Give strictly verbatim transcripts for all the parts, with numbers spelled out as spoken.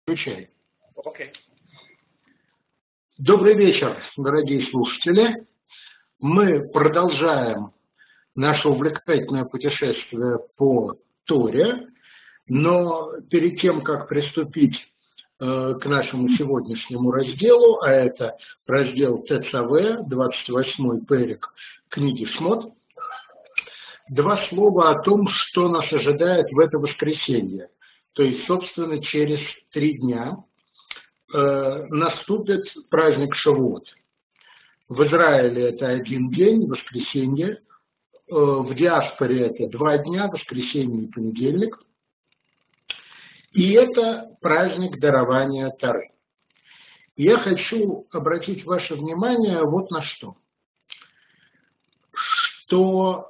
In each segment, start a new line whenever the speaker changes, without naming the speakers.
Включай.
Okay.
Добрый вечер, дорогие слушатели. Мы продолжаем наше увлекательное путешествие по Торе, но перед тем, как приступить э, к нашему сегодняшнему разделу, а это раздел ТЦВ, двадцать восьмой перек книги Шмот, два слова о том, что нас ожидает в это воскресенье. То есть, собственно, через три дня э, наступит праздник Шавуот. В Израиле это один день, воскресенье. Э, в диаспоре это два дня, воскресенье и понедельник. И это праздник дарования Торы. Я хочу обратить ваше внимание вот на что. Что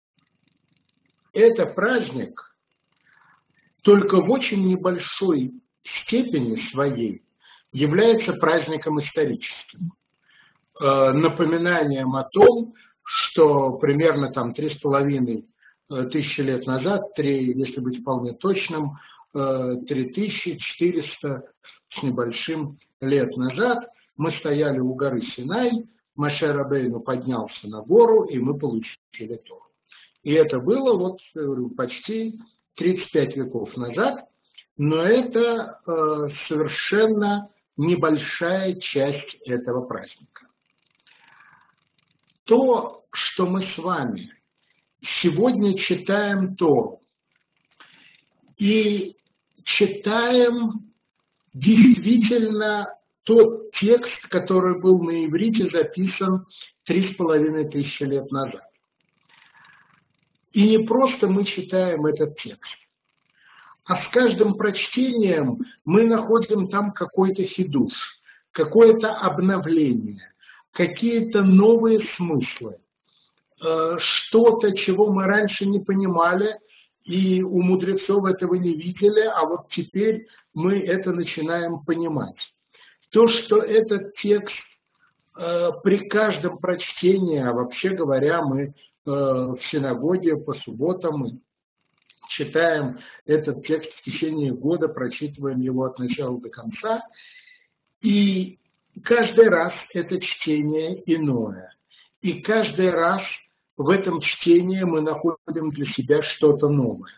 это праздник только в очень небольшой степени своей является праздником историческим. Э, напоминанием о том, что примерно там три с половиной тысячи лет назад, три, если быть вполне точным, три тысячи четыреста с небольшим лет назад мы стояли у горы Синай, Моше Рабейну поднялся на гору, и мы получили Тору. И это было вот почти тридцать пять веков назад, но это э, совершенно небольшая часть этого праздника. То, что мы с вами сегодня читаем Тору, и читаем действительно тот текст, который был на иврите записан три с половиной тысячи лет назад. И не просто мы читаем этот текст, а с каждым прочтением мы находим там какой-то хидуш, какое-то обновление, какие-то новые смыслы, что-то, чего мы раньше не понимали, и у мудрецов этого не видели, а вот теперь мы это начинаем понимать. То, что этот текст при каждом прочтении, а вообще говоря, мы в синагоге по субботам мы читаем этот текст в течение года, прочитываем его от начала до конца, и каждый раз это чтение иное. И каждый раз в этом чтении мы находим для себя что-то новое.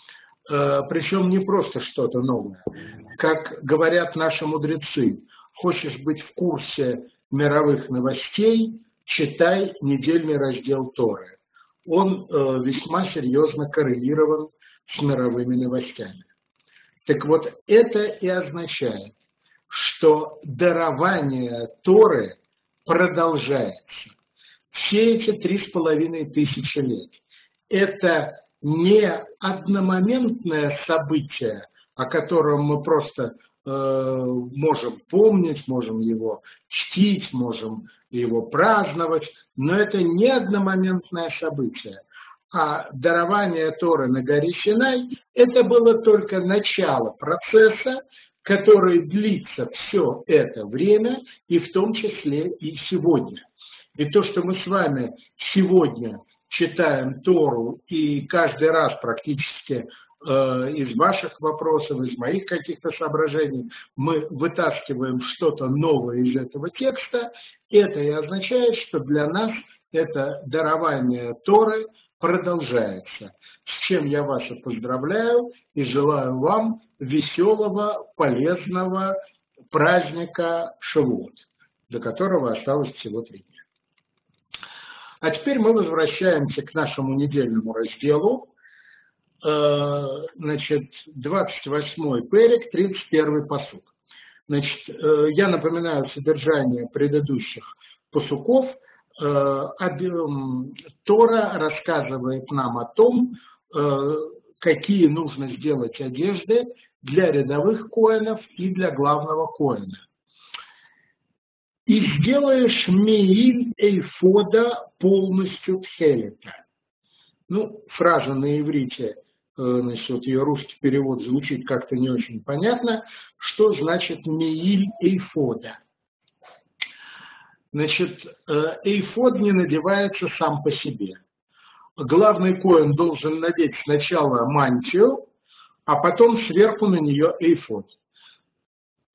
Причем не просто что-то новое. Как говорят наши мудрецы, хочешь быть в курсе мировых новостей, читай недельный раздел Торы. Он э, весьма серьезно коррелирован с мировыми новостями. Так вот, это и означает, что дарование Торы продолжается. Все эти три с половиной тысячи лет. Это не одномоментное событие, о котором мы просто э, можем помнить, можем его чтить, можем его праздновать, но это не одномоментное событие. А дарование Торы на горе Синай – это было только начало процесса, который длится все это время, и в том числе и сегодня. И то, что мы с вами сегодня читаем Тору, и каждый раз практически э, из ваших вопросов, из моих каких-то соображений мы вытаскиваем что-то новое из этого текста, это и означает, что для нас это дарование Торы продолжается. С чем я вас и поздравляю и желаю вам веселого, полезного праздника Шавуот, до которого осталось всего три дня. А теперь мы возвращаемся к нашему недельному разделу. Значит, двадцать восьмой перек, тридцать первый пасук. Значит, я напоминаю содержание предыдущих пасуков. Тора рассказывает нам о том, какие нужно сделать одежды для рядовых коэнов и для главного коэна. И сделаешь меиль эйфода полностью тхелета. Ну, фраза на иврите, значит, вот ее русский перевод звучит как-то не очень понятно. Что значит меиль эйфода? Значит, эйфод не надевается сам по себе. Главный коэн должен надеть сначала мантию, а потом сверху на нее эйфод.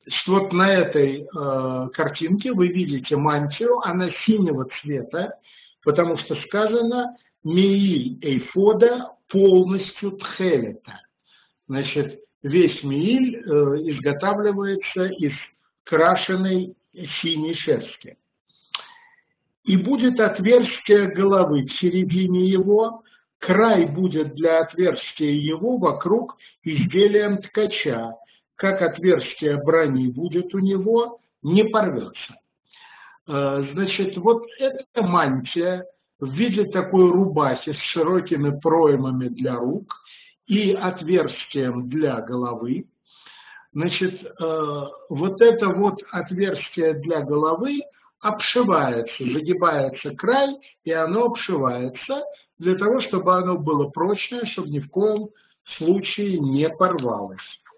Вот на этой э, картинке вы видите мантию, она синего цвета, потому что сказано «Меиль эйфода полностью тхелета». Значит, весь меиль э, изготавливается из крашеной синей шерсти. И будет отверстие головы в середине его, край будет для отверстия его вокруг изделием ткача, как отверстие брони будет у него, не порвется. Значит, вот эта мантия в виде такой рубахи с широкими проймами для рук и отверстием для головы. Значит, вот это вот отверстие для головы обшивается, загибается край, и оно обшивается для того, чтобы оно было прочное, чтобы ни в коем случае не порвалось.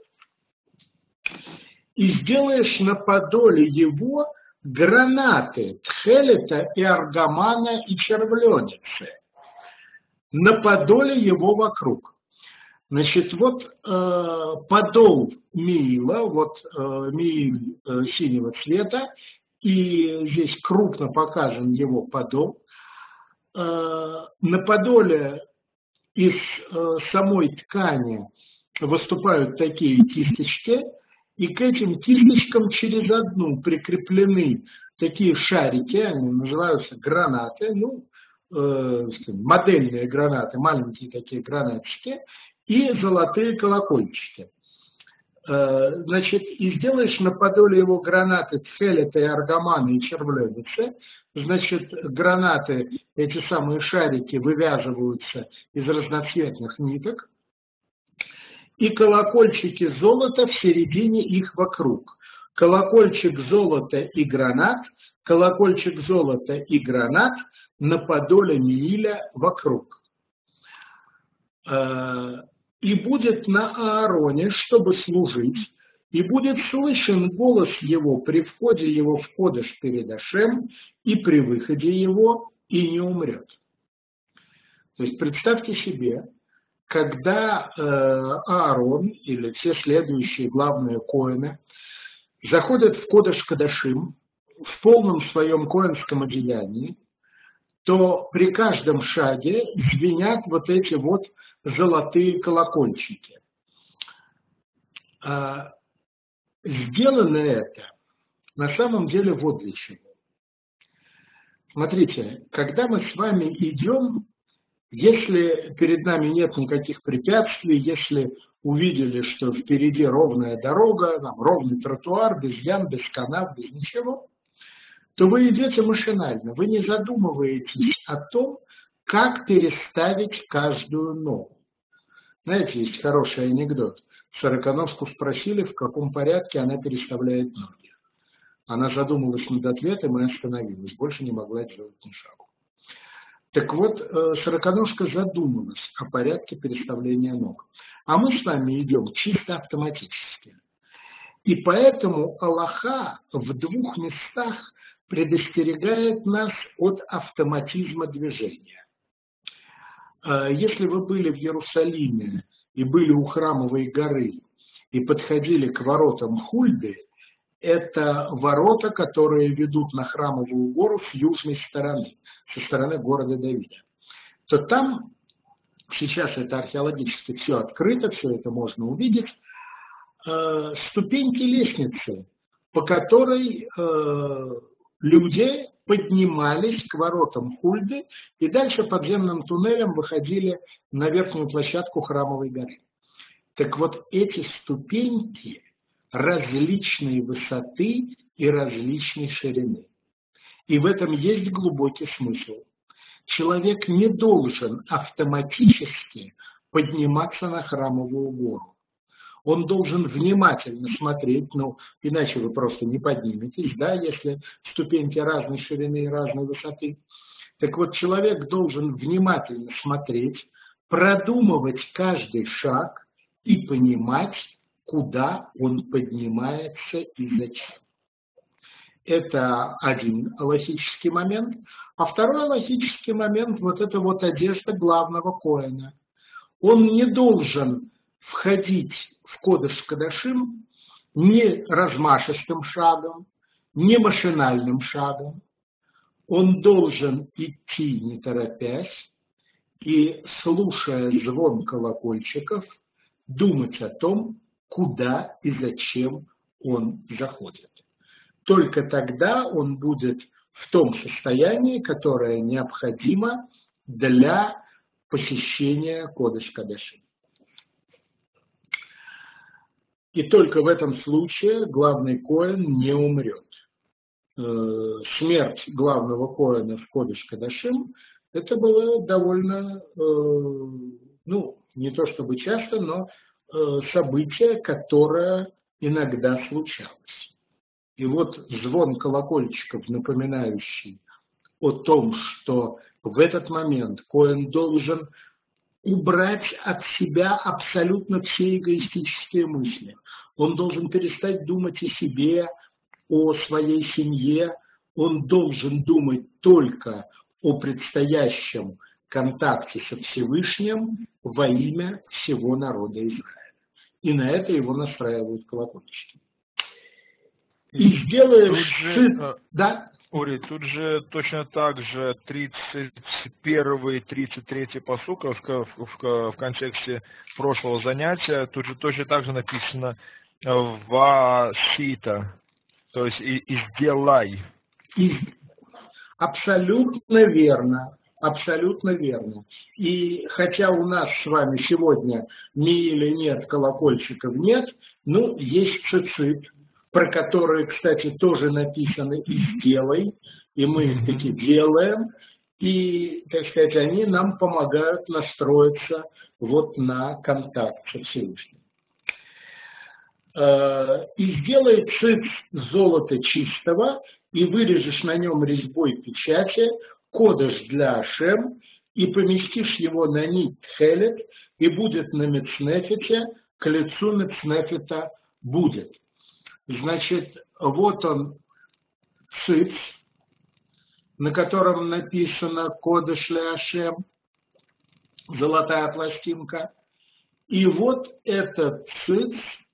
И сделаешь на подоле его гранаты тхелета и аргамана и червленицы, на подоле его вокруг. Значит, вот э, подол меила, вот э, меиль э, синего цвета, и здесь крупно показан его подол. Э, на подоле из э, самой ткани выступают такие кисточки, и к этим кисточкам через одну прикреплены такие шарики, они называются гранаты, ну, э, модельные гранаты, маленькие такие гранатчики, и золотые колокольчики. Э, значит, и сделаешь на подоле его гранаты тхелета и аргамана и червленицы. Значит, гранаты, эти самые шарики, вывязываются из разноцветных ниток, и колокольчики золота в середине их вокруг. Колокольчик золота и гранат, колокольчик золота и гранат на подоле меиля вокруг. И будет на Аароне, чтобы служить, и будет слышен голос его при входе его в кодеш перед Ашем и при выходе его, и не умрет. То есть представьте себе, когда э, Аарон или все следующие главные коэны заходят в кодеш кадашим в полном своем коэнском одеянии, то при каждом шаге звенят вот эти вот золотые колокольчики. А, сделано это на самом деле вот для чего. Смотрите, когда мы с вами идем, если перед нами нет никаких препятствий, если увидели, что впереди ровная дорога, там, ровный тротуар, без ям, без канав, без ничего, то вы идете машинально, вы не задумываетесь о том, как переставить каждую ногу. Знаете, есть хороший анекдот. Сороконожку спросили, в каком порядке она переставляет ноги. Она задумалась над ответом и остановилась, больше не могла делать ни шагу. Так вот, сороконожка задумалась о порядке переставления ног. А мы с вами идем чисто автоматически. И поэтому Аллаха в двух местах предостерегает нас от автоматизма движения. Если вы были в Иерусалиме и были у Храмовой горы и подходили к воротам Хульды, это ворота, которые ведут на Храмовую гору с южной стороны, со стороны города Давида, то там, сейчас это археологически все открыто, все это можно увидеть, э, ступеньки лестницы, по которой э, люди поднимались к воротам Хульды и дальше подземным туннелем выходили на верхнюю площадку Храмовой горы. Так вот, эти ступеньки различной высоты и различной ширины. И в этом есть глубокий смысл. Человек не должен автоматически подниматься на Храмовую гору. Он должен внимательно смотреть, ну, иначе вы просто не подниметесь, да, если ступеньки разной ширины и разной высоты. Так вот, человек должен внимательно смотреть, продумывать каждый шаг и понимать, куда он поднимается и зачем. Это один логический момент. А второй логический момент – вот это вот одежда главного коэна. Он не должен входить в кодеш кадашим не размашистым шагом, не машинальным шагом. Он должен идти не торопясь и, слушая звон колокольчиков, думать о том, куда и зачем он заходит. Только тогда он будет в том состоянии, которое необходимо для посещения Кодеш-Кодашим. И только в этом случае главный коэн не умрет. Смерть главного коэна в Кодеш-Кодашим – это было довольно, ну, не то чтобы часто, но событие, которое иногда случалось. И вот звон колокольчиков, напоминающий о том, что в этот момент коэн должен убрать от себя абсолютно все эгоистические мысли. Он должен перестать думать о себе, о своей семье. Он должен думать только о предстоящем контакте со Всевышним во имя всего народа Израиля. И на это его настраивают колокольчики. И сделаешь сын, да?
Ори, тут же точно так же тридцать первый тридцать третий пасук в, в, в, в контексте прошлого занятия, тут же точно так же написано «васита», то есть и, и «сделай».
И, абсолютно верно, абсолютно верно. И хотя у нас с вами сегодня ни или нет колокольчиков нет, ну, есть цицит, про которые, кстати, тоже написано «и сделай», и мы их таки делаем, и, так сказать, они нам помогают настроиться вот на контакт со Всевышним. И сделай циц золота чистого, и вырежешь на нем резьбой печати, кодеш для Ашем, и поместишь его на нить тхелет, и будет на мецнефете, к лицу мецнефета будет. Значит, вот он, циц, на котором написано «Кодеш ле-Ашем», золотая пластинка. И вот этот циц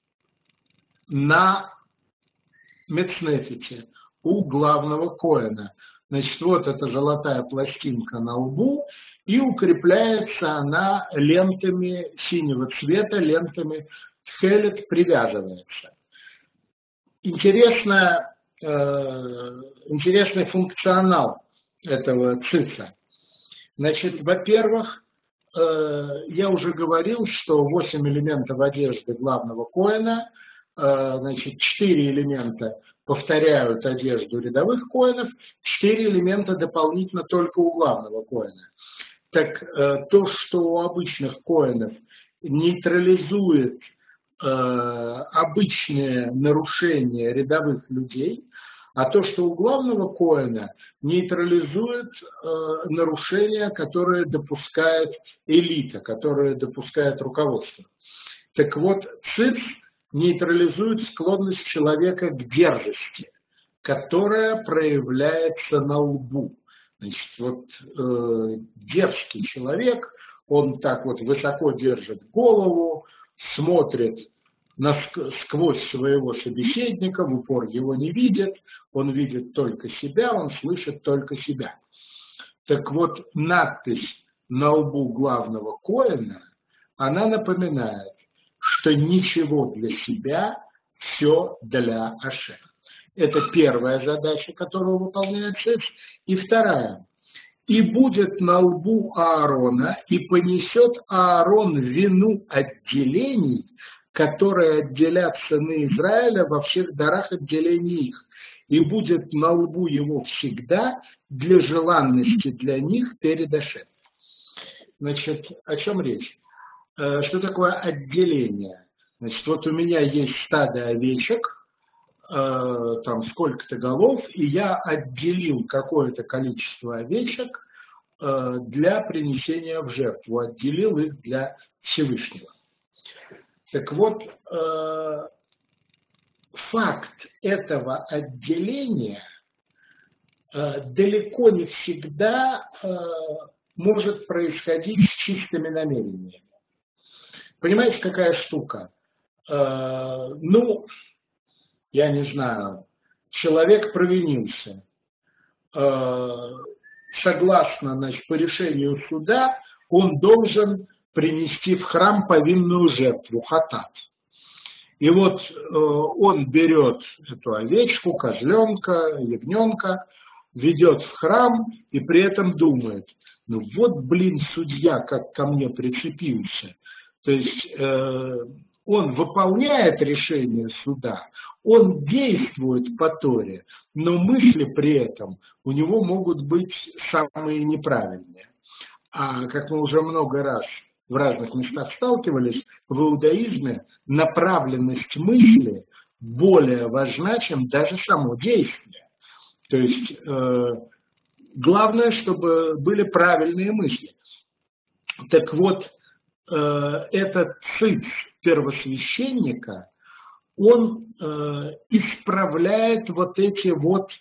на мецнефете у главного коэна. Значит, вот эта золотая пластинка на лбу, и укрепляется она лентами синего цвета, лентами тхелет привязывается. Интересно, э, интересный функционал этого цица. Значит, во-первых, э, я уже говорил, что восемь элементов одежды главного коэна, э, значит, четыре элемента повторяют одежду рядовых коэнов, четыре элемента дополнительно только у главного коэна. Так э, то, что у обычных коэнов нейтрализует обычные нарушения рядовых людей, а то, что у главного коэна нейтрализует э, нарушения, которые допускает элита, которые допускает руководство. Так вот, циц нейтрализует склонность человека к дерзости, которая проявляется на лбу. Значит, вот э, дерзкий человек, он так вот высоко держит голову, смотрит насквозь своего собеседника, в упор его не видит, он видит только себя, он слышит только себя. Так вот, надпись на лбу главного коэна, она напоминает, что ничего для себя, все для Ашем. Это первая задача, которую выполняет циц. И вторая. И будет на лбу Аарона, и понесет Аарон вину отделений, которые отделят сыны Израиля во всех дарах отделений их. И будет на лбу его всегда для желанности для них перед Ашем. Значит, о чем речь? Что такое отделение? Значит, вот у меня есть стадо овечек, там сколько-то голов, и я отделил какое-то количество овечек для принесения в жертву, отделил их для Всевышнего. Так вот, факт этого отделения далеко не всегда может происходить с чистыми намерениями. Понимаете, какая штука? Ну, я не знаю, человек провинился. Согласно, значит, по решению суда, он должен принести в храм повинную жертву, хатат. И вот он берет эту овечку, козленка, ягненка, ведет в храм и при этом думает, ну вот, блин, судья как ко мне прицепился. То есть э, он выполняет решение суда, он действует по Торе, но мысли при этом у него могут быть самые неправильные. А как мы уже много раз в разных местах сталкивались, в иудаизме направленность мысли более важна, чем даже само действие. То есть э, главное, чтобы были правильные мысли. Так вот, э, этот циц первосвященника, он э, исправляет вот эти вот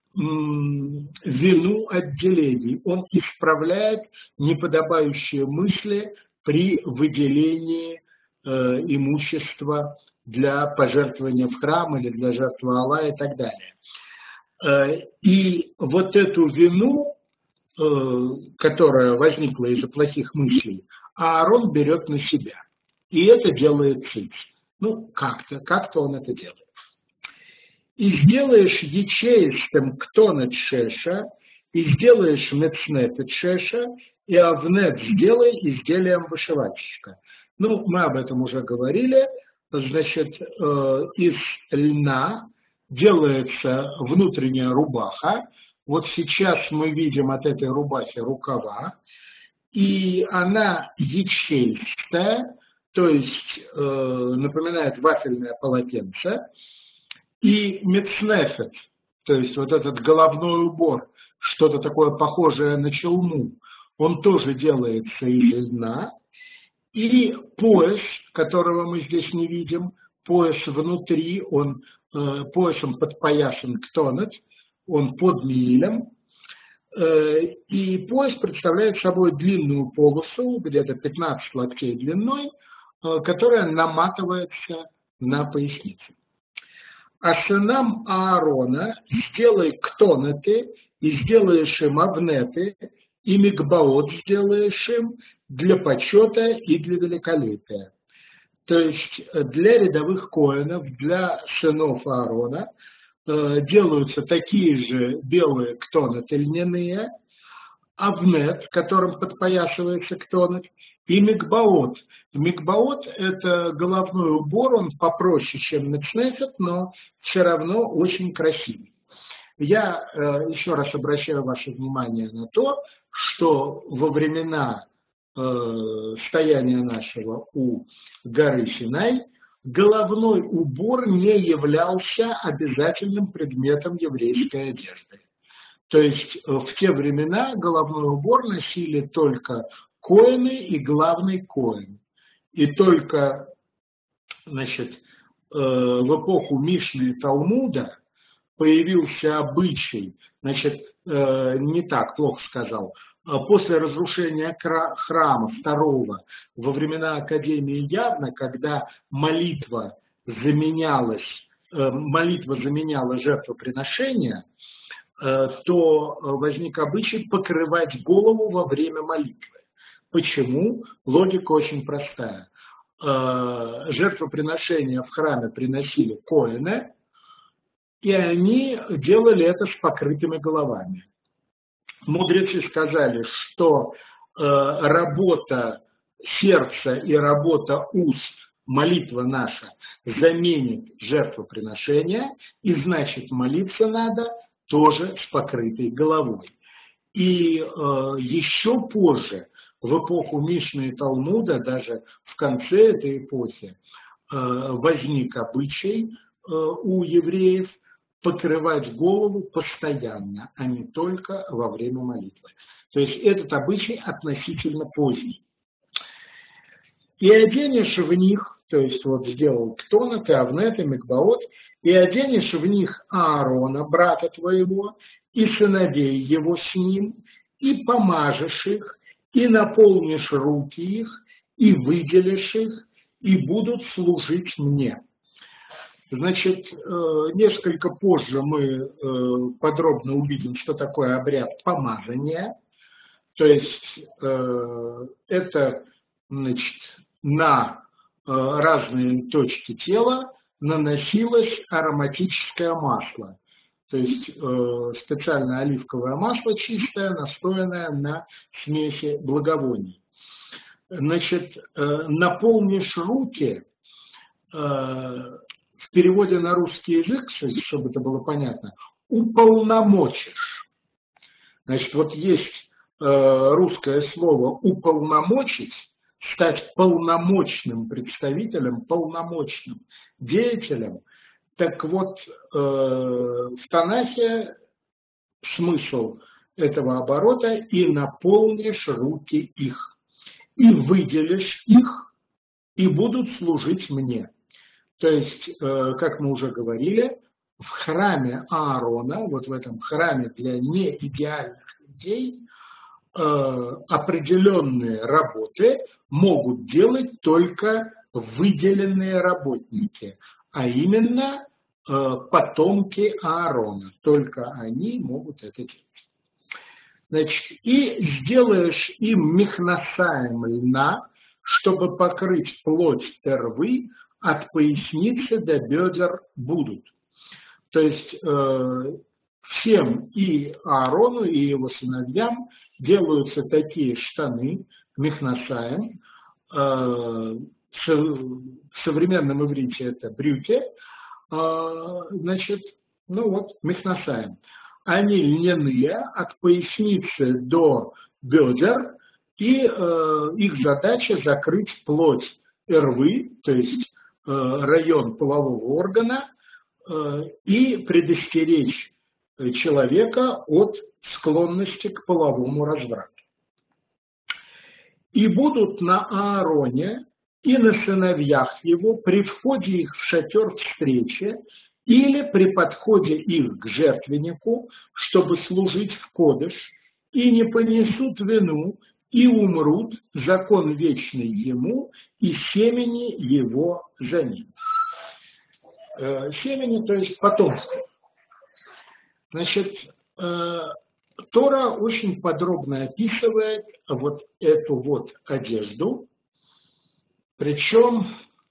м, вину отделений, он исправляет неподобающие мысли при выделении э, имущества для пожертвования в храм или для жертвы Аллаха и так далее. Э, и вот эту вину, э, которая возникла из-за плохих мыслей, Аарон берет на себя. И это делает циц. Ну, как-то, как-то он это делает. И сделаешь ячеистым ктонет шеша, и сделаешь мецнефет шеша, и авнет сделай изделием вышивальщика. Ну, мы об этом уже говорили. Значит, из льна делается внутренняя рубаха. Вот сейчас мы видим от этой рубахи рукава, и она ячеистая, то есть э, напоминает вафельное полотенце, и мецнефет, то есть вот этот головной убор, что-то такое похожее на челму, он тоже делается из льна, и пояс, которого мы здесь не видим, пояс внутри, он э, поясом подпоясан ктонет, он под милем, э, и пояс представляет собой длинную полосу, где-то пятнадцать локтей длиной, которая наматывается на поясницу. А сынам Аарона сделай ктонеты, и сделаешь им авнеты, и мигбаот сделаешь им для почета и для великолепия. То есть для рядовых коэнов, для сынов Аарона э, делаются такие же белые ктонеты льняные, авнет, которым подпоясывается ктонет, и мигбаот. Мигбаот – это головной убор, он попроще, чем мецнефет, но все равно очень красивый. Я э, еще раз обращаю ваше внимание на то, что во времена э, стояния нашего у горы Синай головной убор не являлся обязательным предметом еврейской одежды. То есть в те времена головной убор носили только коэны и главный коэн. И только, значит, в эпоху Мишны и Талмуда появился обычай, значит, не так, плохо сказал, после разрушения храма второго во времена Академии Явно, когда молитва заменялась, молитва заменяла жертвоприношение, то возник обычай покрывать голову во время молитвы. Почему? Логика очень простая. Жертвоприношения в храме приносили коэны, и они делали это с покрытыми головами. Мудрецы сказали, что работа сердца и работа уст, молитва наша, заменит жертвоприношение, и значит молиться надо тоже с покрытой головой. И э, еще позже, в эпоху Мишны и Талмуда, даже в конце этой эпохи, э, возник обычай э, у евреев покрывать голову постоянно, а не только во время молитвы. То есть этот обычай относительно поздний. И оденешь в них, то есть вот сделал ктонет, и авнет, и микбаот, и оденешь в них Аарона, брата твоего, и сыновей его с ним, и помажешь их, и наполнишь руки их, и выделишь их, и будут служить мне. Значит, несколько позже мы подробно увидим, что такое обряд помазания. То есть это, значит, на разные точки тела наносилось ароматическое масло. То есть специальное оливковое масло чистое, настоянное на смеси благовоний. Значит, наполнишь руки, в переводе на русский язык, чтобы это было понятно, уполномочишь. Значит, вот есть русское слово «уполномочить», стать полномочным представителем, полномочным деятелем. Так вот, в Танахе смысл этого оборота «и наполнишь руки их, и выделишь их, и будут служить мне». То есть, как мы уже говорили, в храме Аарона, вот в этом храме для неидеальных людей, определенные работы могут делать только выделенные работники, а именно потомки Аарона. Только они могут это делать. Значит, и сделаешь им михнасаем льна, чтобы покрыть плоть рвы, от поясницы до бедер будут. То есть э, всем и Аарону, и его сыновьям делаются такие штаны, михнасаем. Э, в современном иврите это брюки. Э, значит, ну вот, михнасаем. Они льняные от поясницы до бедер, и э, их задача закрыть плоть рвы, то есть район полового органа, и предостеречь человека от склонности к половому разврату. И будут на Аароне и на сыновьях его при входе их в шатер встречи или при подходе их к жертвеннику, чтобы служить в кодеш, и не понесут вину, и умрут, закон вечный ему, и семени его за ним. Семени, то есть потомство. Значит, Тора очень подробно описывает вот эту вот одежду. Причем,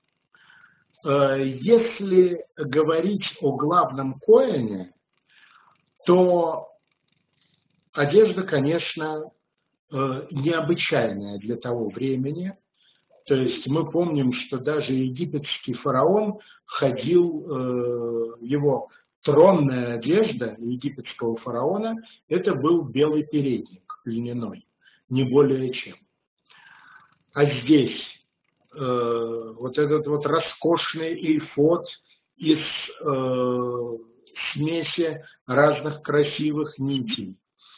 если говорить о главном коэне, то одежда, конечно, необычайная для того времени. То есть мы помним, что даже египетский фараон ходил, его тронная одежда египетского фараона, это был белый передник льняной, не более чем. А здесь вот этот вот роскошный эйфод из смеси разных красивых нитей,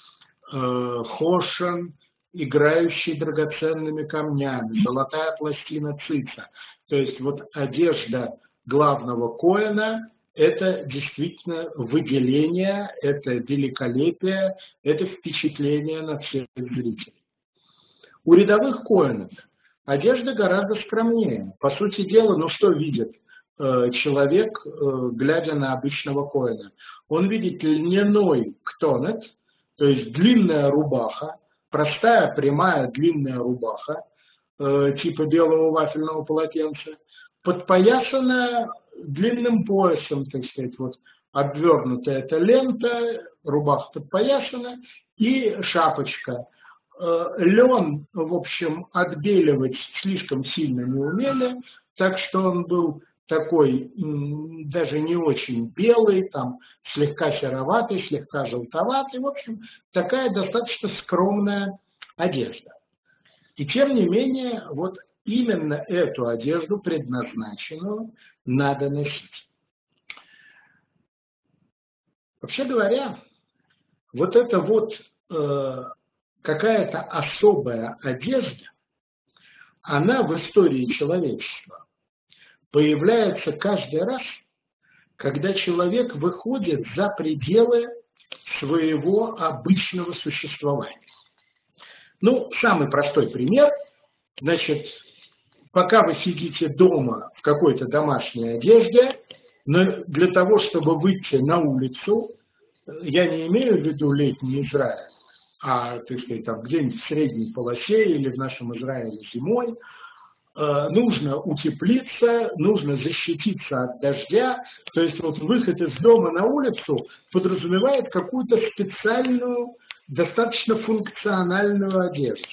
хошен, играющий драгоценными камнями, золотая пластина цица. То есть вот одежда главного коэна – это действительно выделение, это великолепие, это впечатление на всех зрителей. У рядовых коэнов одежда гораздо скромнее. По сути дела, ну что видит э, человек, э, глядя на обычного коэна? Он видит льняной ктонет, то есть длинная рубаха, простая, прямая, длинная рубаха, э, типа белого вафельного полотенца, подпоясанная длинным поясом, так сказать, вот обвернутая эта лента, рубаха подпоясана и шапочка. Э, лен, в общем, отбеливать слишком сильно не умели, так что он был такой даже не очень белый, там слегка сероватый, слегка желтоватый, в общем, такая достаточно скромная одежда. И тем не менее, вот именно эту одежду, предназначенную, надо носить. Вообще говоря, вот эта вот э, какая-то особая одежда, она в истории человечества появляется каждый раз, когда человек выходит за пределы своего обычного существования. Ну, самый простой пример. Значит, пока вы сидите дома в какой-то домашней одежде, Но для того, чтобы выйти на улицу, я не имею в виду летний Израиль, а, так сказать, там где-нибудь в средней полосе или в нашем Израиле зимой, нужно утеплиться, нужно защититься от дождя. То есть вот выход из дома на улицу подразумевает какую-то специальную, достаточно функциональную одежду.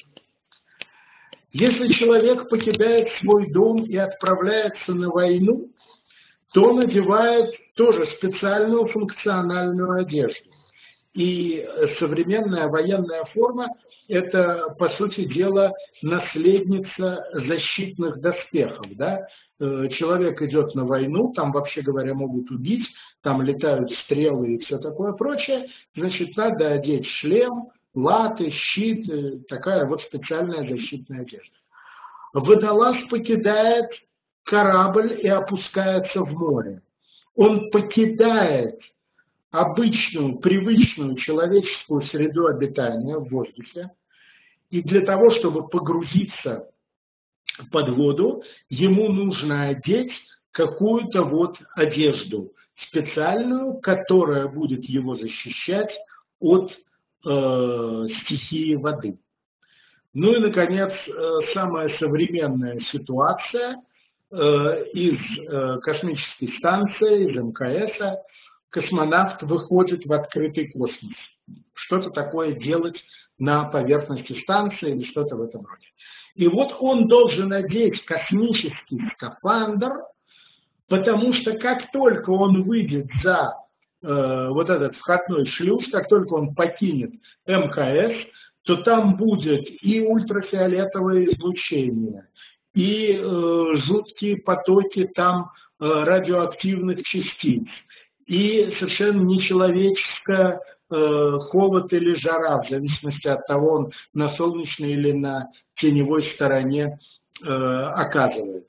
Если человек покидает свой дом и отправляется на войну, то он надевает тоже специальную функциональную одежду. И современная военная форма – это, по сути дела, наследница защитных доспехов. Да? Человек идет на войну, там, вообще говоря, могут убить, там летают стрелы и все такое прочее. Значит, надо одеть шлем, латы, щит, такая вот специальная защитная одежда. Водолаз покидает корабль и опускается в море. Он покидает обычную, привычную человеческую среду обитания в воздухе, и для того, чтобы погрузиться под воду, ему нужно одеть какую-то вот одежду специальную, которая будет его защищать от э, стихии воды. Ну и, наконец, э, самая современная ситуация э, из э, космической станции, из эм ка эса, космонавт выходит в открытый космос. Что-то такое делать на поверхности станции или что-то в этом роде. И вот он должен одеть космический скафандр, потому что как только он выйдет за э, вот этот входной шлюз, как только он покинет эм ка эс, то там будет и ультрафиолетовое излучение, и э, жуткие потоки там э, радиоактивных частиц, и совершенно нечеловеческая э, холод или жара, в зависимости от того, он на солнечной или на теневой стороне э, оказывается.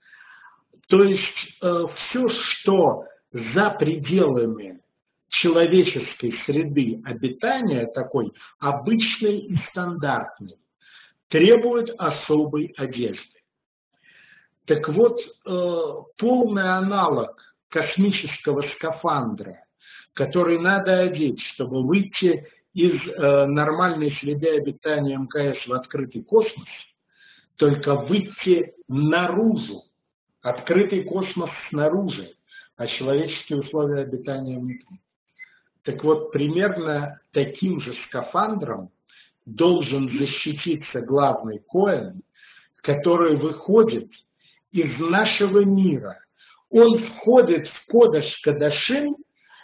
То есть э, все, что за пределами человеческой среды обитания, такой обычной и стандартной, требует особой одежды. Так вот, э, полный аналог космического скафандра, который надо одеть, чтобы выйти из э, нормальной среды обитания эм ка эс в открытый космос, только выйти наружу, открытый космос снаружи, а человеческие условия обитания внутри. Так вот, примерно таким же скафандром должен защититься главный коэн, который выходит из нашего мира. Он входит в Кодеш Кодашим,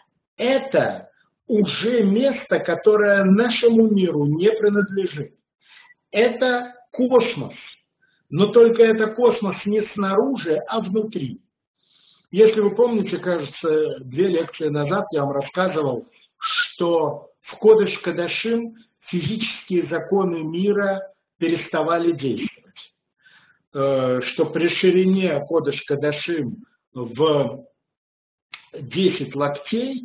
это уже место, которое нашему миру не принадлежит. Это космос, но только это космос не снаружи, а внутри. Если вы помните, кажется, две лекции назад я вам рассказывал, что в Кодеш Кодашим физические законы мира переставали действовать. Что при ширине Кодеш Кодашим в десять локтей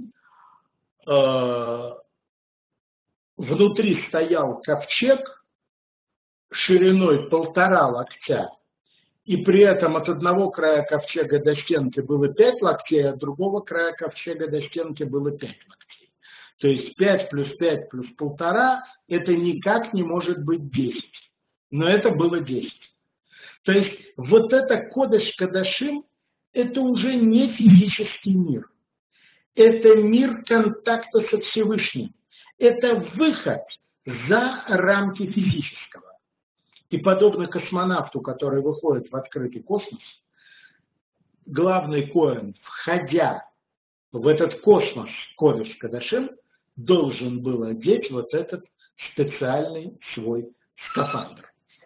внутри стоял ковчег шириной полтора локтя, и при этом от одного края ковчега до стенки было пять локтей, а от другого края ковчега до стенки было пять локтей. То есть пять плюс пять плюс полтора – это никак не может быть десять. Но это было десять. То есть вот это Кодеш Кодашим – это уже не физический мир. Это мир контакта со Всевышним. Это выход за рамки физического. И подобно космонавту, который выходит в открытый космос, главный коэн, входя в этот космос Кодеш Кодашим, должен был одеть вот этот специальный свой скафандр.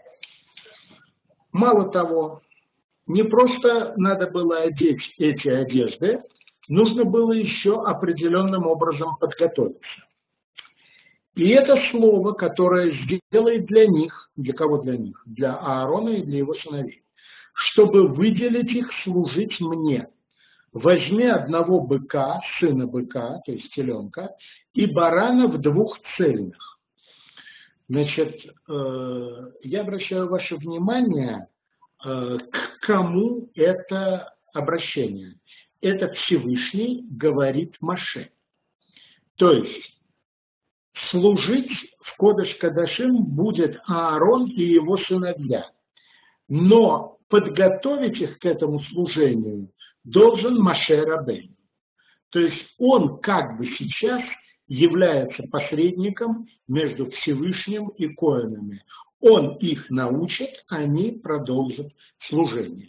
Мало того, не просто надо было одеть эти одежды, нужно было еще определенным образом подготовиться. И это слово, которое сделает для них, для кого для них? Для Аарона и для его сыновей. Чтобы выделить их, служить мне. Возьми одного быка, сына быка, то есть теленка, и баранов двух цельных. Значит, я обращаю ваше внимание, к кому это обращение. это Всевышний говорит Моше. То есть служить в Кодеш-Кодашим будет Аарон и его сыновья. Но подготовить их к этому служению должен Моше Рабейну. То есть он как бы сейчас является посредником между Всевышним и коэнами. Он их научит, они продолжат служение.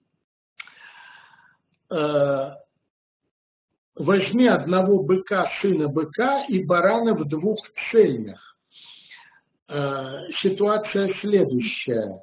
Возьми одного быка, сына быка, и баранов двух цельных. Ситуация следующая.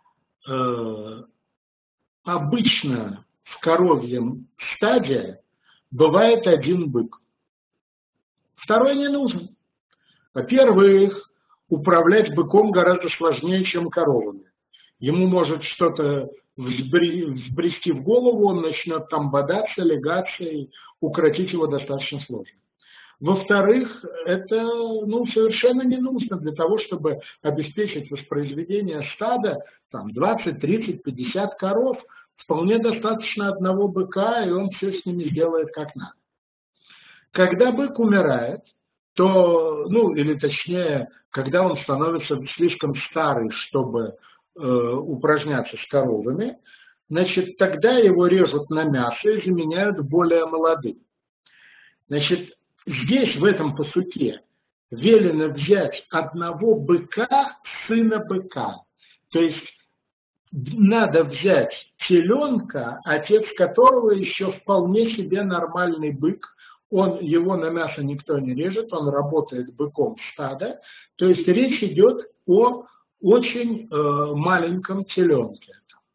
Обычно в коровьем стаде бывает один бык. Второй не нужен. Во-первых, управлять быком гораздо сложнее, чем коровами. Ему может что-то взбрести в голову, он начнет там бодаться, легаться, и укротить его достаточно сложно. Во-вторых, это ну, совершенно не нужно для того, чтобы обеспечить воспроизведение стада, там двадцать, тридцать, пятьдесят коров, вполне достаточно одного быка, и он все с ними сделает как надо. Когда бык умирает, то, ну, или точнее, когда он становится слишком старый, чтобы э, упражняться с коровами, значит, тогда его режут на мясо и заменяют более молодым. Значит, здесь, в этом пасуке, велено взять одного быка, сына быка. То есть надо взять теленка, отец которого еще вполне себе нормальный бык. Он, его на мясо никто не режет, он работает быком стада. То есть речь идет о очень э, маленьком теленке.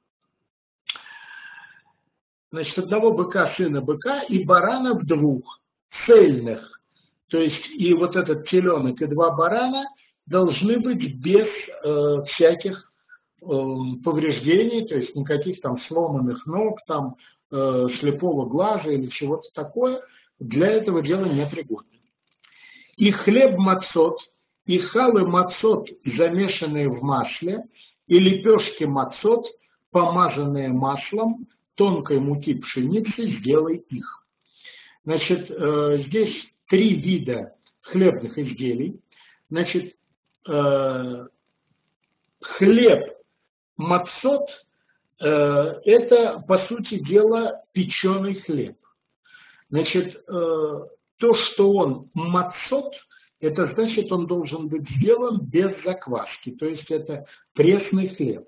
Значит, одного быка, сына быка, и баранов двух, цельных. То есть и вот этот теленок и два барана должны быть без э, всяких э, повреждений, то есть никаких там сломанных ног, там э, слепого глаза или чего-то такое. Для этого дела непригодны. И хлеб мацот, и халы мацот, замешанные в масле, и лепешки мацот, помазанные маслом, тонкой муки пшеницы, сделай их. Значит, здесь три вида хлебных изделий. Значит, хлеб мацот – это, по сути дела, печеный хлеб. Значит, то, что он мацот, это значит, он должен быть сделан без закваски, то есть это пресный хлеб.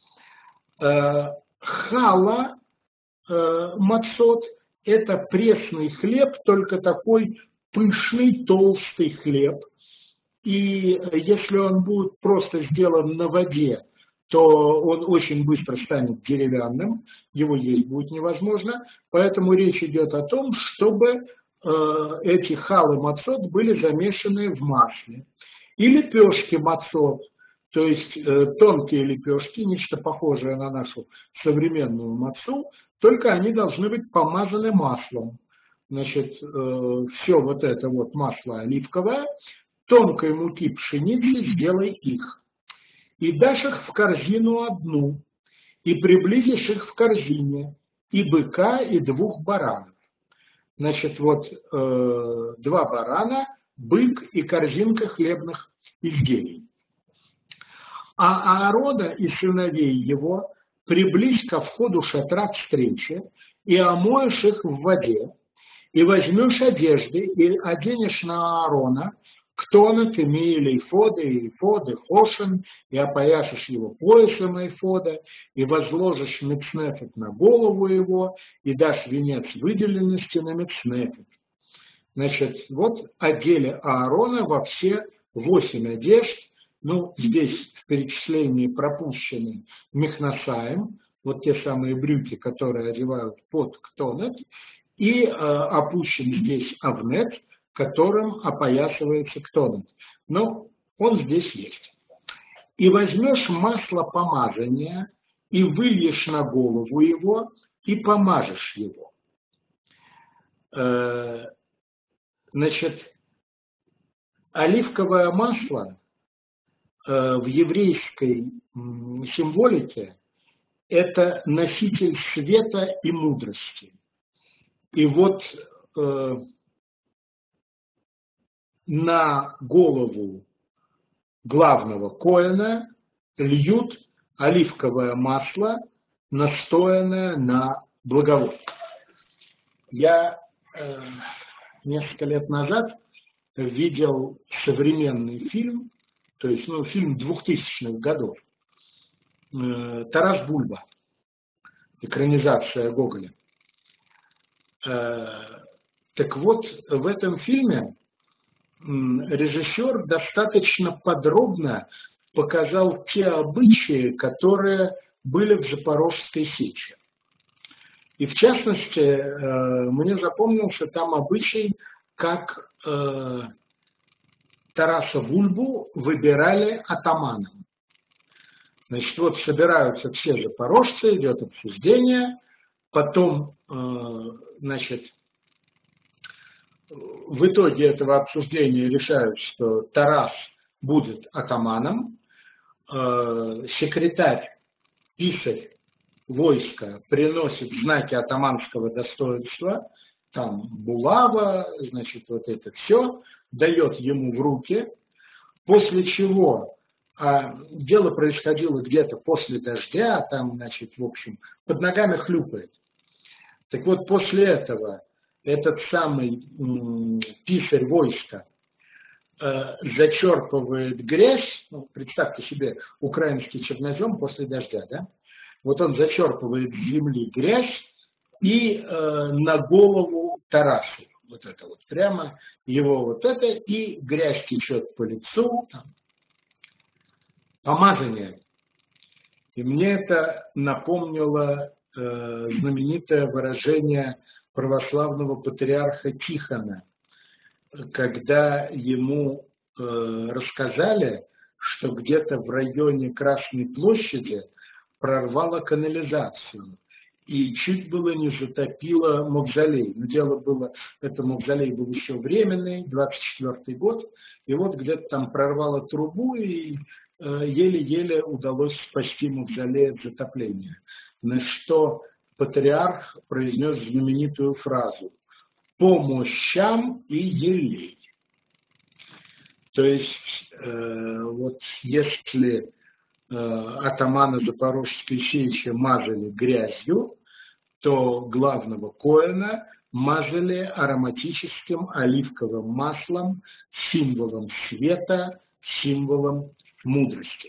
Хала мацот – это пресный хлеб, только такой пышный, толстый хлеб. И если он будет просто сделан на воде, то он очень быстро станет деревянным, его есть будет невозможно. Поэтому речь идет о том, чтобы э, эти халы мацот были замешаны в масле. И лепешки мацот, то есть э, тонкие лепешки, нечто похожее на нашу современную мацу, только они должны быть помазаны маслом. Значит, э, все вот это вот масло оливковое, тонкой муки пшеницы сделай их. И дашь их в корзину одну, и приблизишь их в корзине, и быка, и двух баранов. Значит, вот э, два барана, бык и корзинка хлебных изделий. А Аарона и сыновей его приблизь ко входу шатра встречи, и омоешь их в воде, и возьмешь одежды, и оденешь на Аарона ктонет, имея эйфоды, и эйфоды, хошен, и опояшешь его поясом эйфода, и возложишь мецнефет на голову его, и дашь венец выделенности на мецнефет. Значит, вот одели Аарона во все восемь одежд. Ну, здесь в перечислении пропущены михнасаем, вот те самые брюки, которые одевают под ктонет, и э, опущен здесь авнет, которым опоясывается ктонет. Но он здесь есть. И возьмешь масло помазания, и выльешь на голову его, и помажешь его. Э, значит, оливковое масло э, в еврейской м, символике – это носитель света и мудрости. И вот э, на голову главного коэна льют оливковое масло, настоянное на благовонии. Я э, несколько лет назад видел современный фильм, то есть ну, фильм двухтысячных годов, э, «Тарас Бульба», экранизация Гоголя. Э, так вот, в этом фильме режиссер достаточно подробно показал те обычаи, которые были в Запорожской сече. И в частности, мне запомнился там обычай, как Тараса Бульбу выбирали атаманом. Значит, вот собираются все запорожцы, идет обсуждение, потом, значит, в итоге этого обсуждения решают, что Тарас будет атаманом, секретарь, писарь войска приносит знаки атаманского достоинства, там булава, значит, вот это все, дает ему в руки, после чего а, дело происходило где-то после дождя, там, значит, в общем, под ногами хлюпает. Так вот, после этого этот самый м, писарь войска э, зачерпывает грязь, ну, представьте себе украинский чернозем после дождя, да? Вот он зачерпывает с земли грязь и э, на голову Тарасу, вот это вот прямо его вот это, и грязь течет по лицу, там, помазание. И мне это напомнило э, знаменитое выражение православного патриарха Тихона, когда ему э, рассказали, что где-то в районе Красной площади прорвало канализацию и чуть было не затопило мавзолей. Но дело было, это мавзолей был еще временный, двадцать четвёртый год, и вот где-то там прорвало трубу, и э, еле-еле удалось спасти мавзолей от затопления. На что патриарх произнес знаменитую фразу «по мощам и елей». То есть, э, вот если э, атамана Запорожской сечи мазали грязью, то главного коэна мазали ароматическим оливковым маслом, символом света, символом мудрости.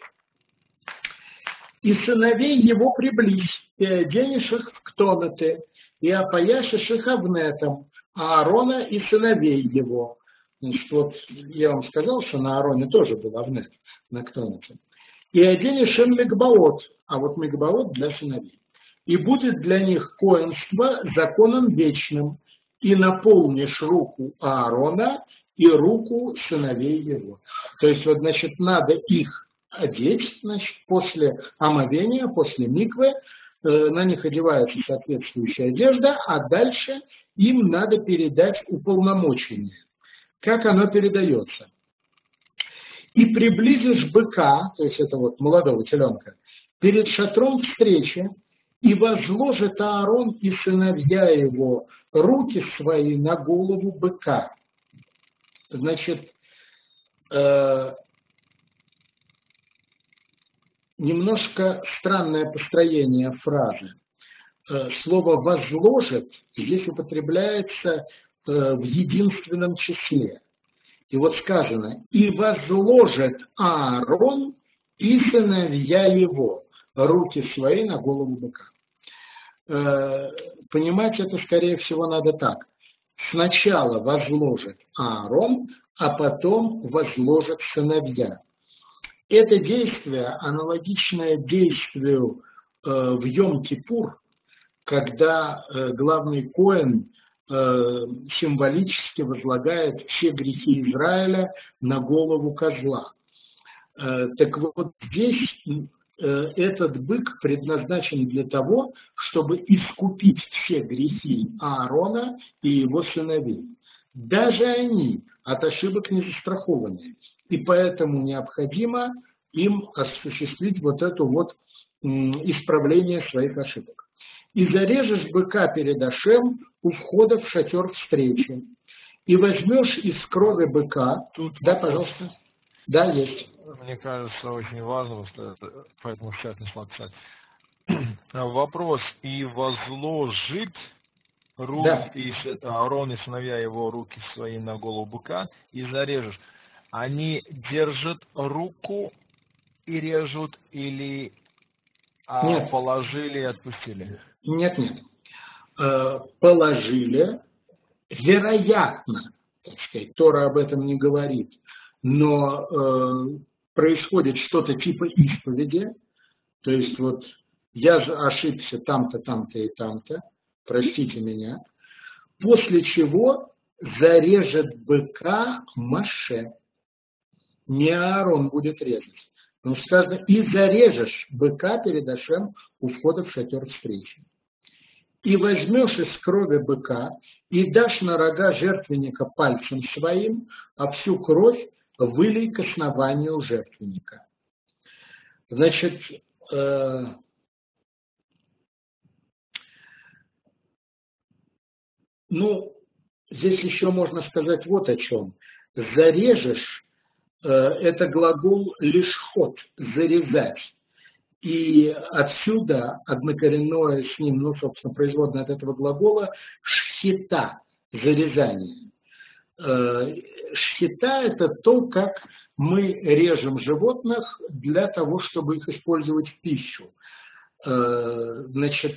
«И сыновей его приблизь, и оденешь их в ктоноты, и опояшешь их авнетом, Аарона и сыновей его». Значит, вот я вам сказал, что на Аароне тоже был авнет, на ктоноте. «И оденешь им мигбаот», а вот мигбаот для сыновей. «И будет для них коэнство законом вечным, и наполнишь руку Аарона и руку сыновей его». То есть, вот, значит, надо их одеть, значит, после омовения, после миквы, э, на них одевается соответствующая одежда, а дальше им надо передать уполномочение. Как оно передается? «И приблизишь быка», то есть это вот молодого теленка, «перед шатром встречи, и возложит Аарон и сыновья его руки свои на голову быка». Значит, э, немножко странное построение фразы. Э, слово «возложит» здесь употребляется э, в единственном числе. И вот сказано «и возложит Аарон и сыновья его руки свои на голову быка». Э, понимать это, скорее всего, надо так. Сначала возложит Аарон, а потом возложит сыновья. Это действие аналогичное действию э, в Йом-Кипур, когда э, главный коэн э, символически возлагает все грехи Израиля на голову козла. Э, так вот здесь э, этот бык предназначен для того, чтобы искупить все грехи Аарона и его сыновей. Даже они от ошибок не застрахованы. И поэтому необходимо им осуществить вот это вот исправление своих ошибок. И зарежешь быка перед Ашем у входа в шатер встречи. И возьмешь из крови быка...
Тут
да, пожалуйста. Да, есть.
Мне кажется, очень важно, поэтому в чат не смог писать. Вопрос. И возложит руки,
Да.
и Аарон и сыновья его руки свои на голову быка, и зарежешь. Они держат руку и режут, или а,
Нет.
положили и отпустили?
Нет, нет. Положили, вероятно, так сказать, Тора об этом не говорит, но э, происходит что-то типа исповеди, то есть вот я же ошибся там-то, там-то и там-то, простите меня, после чего зарежет быка Моше, не Аарон будет резать. Но сказано, и зарежешь быка перед Ашем у входа в шатер встречи. И возьмешь из крови быка, и дашь на рога жертвенника пальцем своим, а всю кровь вылей к основанию жертвенника. Значит, э, ну, здесь еще можно сказать вот о чем. Зарежешь э, – это глагол лишхот, зарезать. И отсюда однокоренное с ним, ну, собственно, производное от этого глагола, шхита, зарезание. Шхита – это то, как мы режем животных для того, чтобы их использовать в пищу. Значит,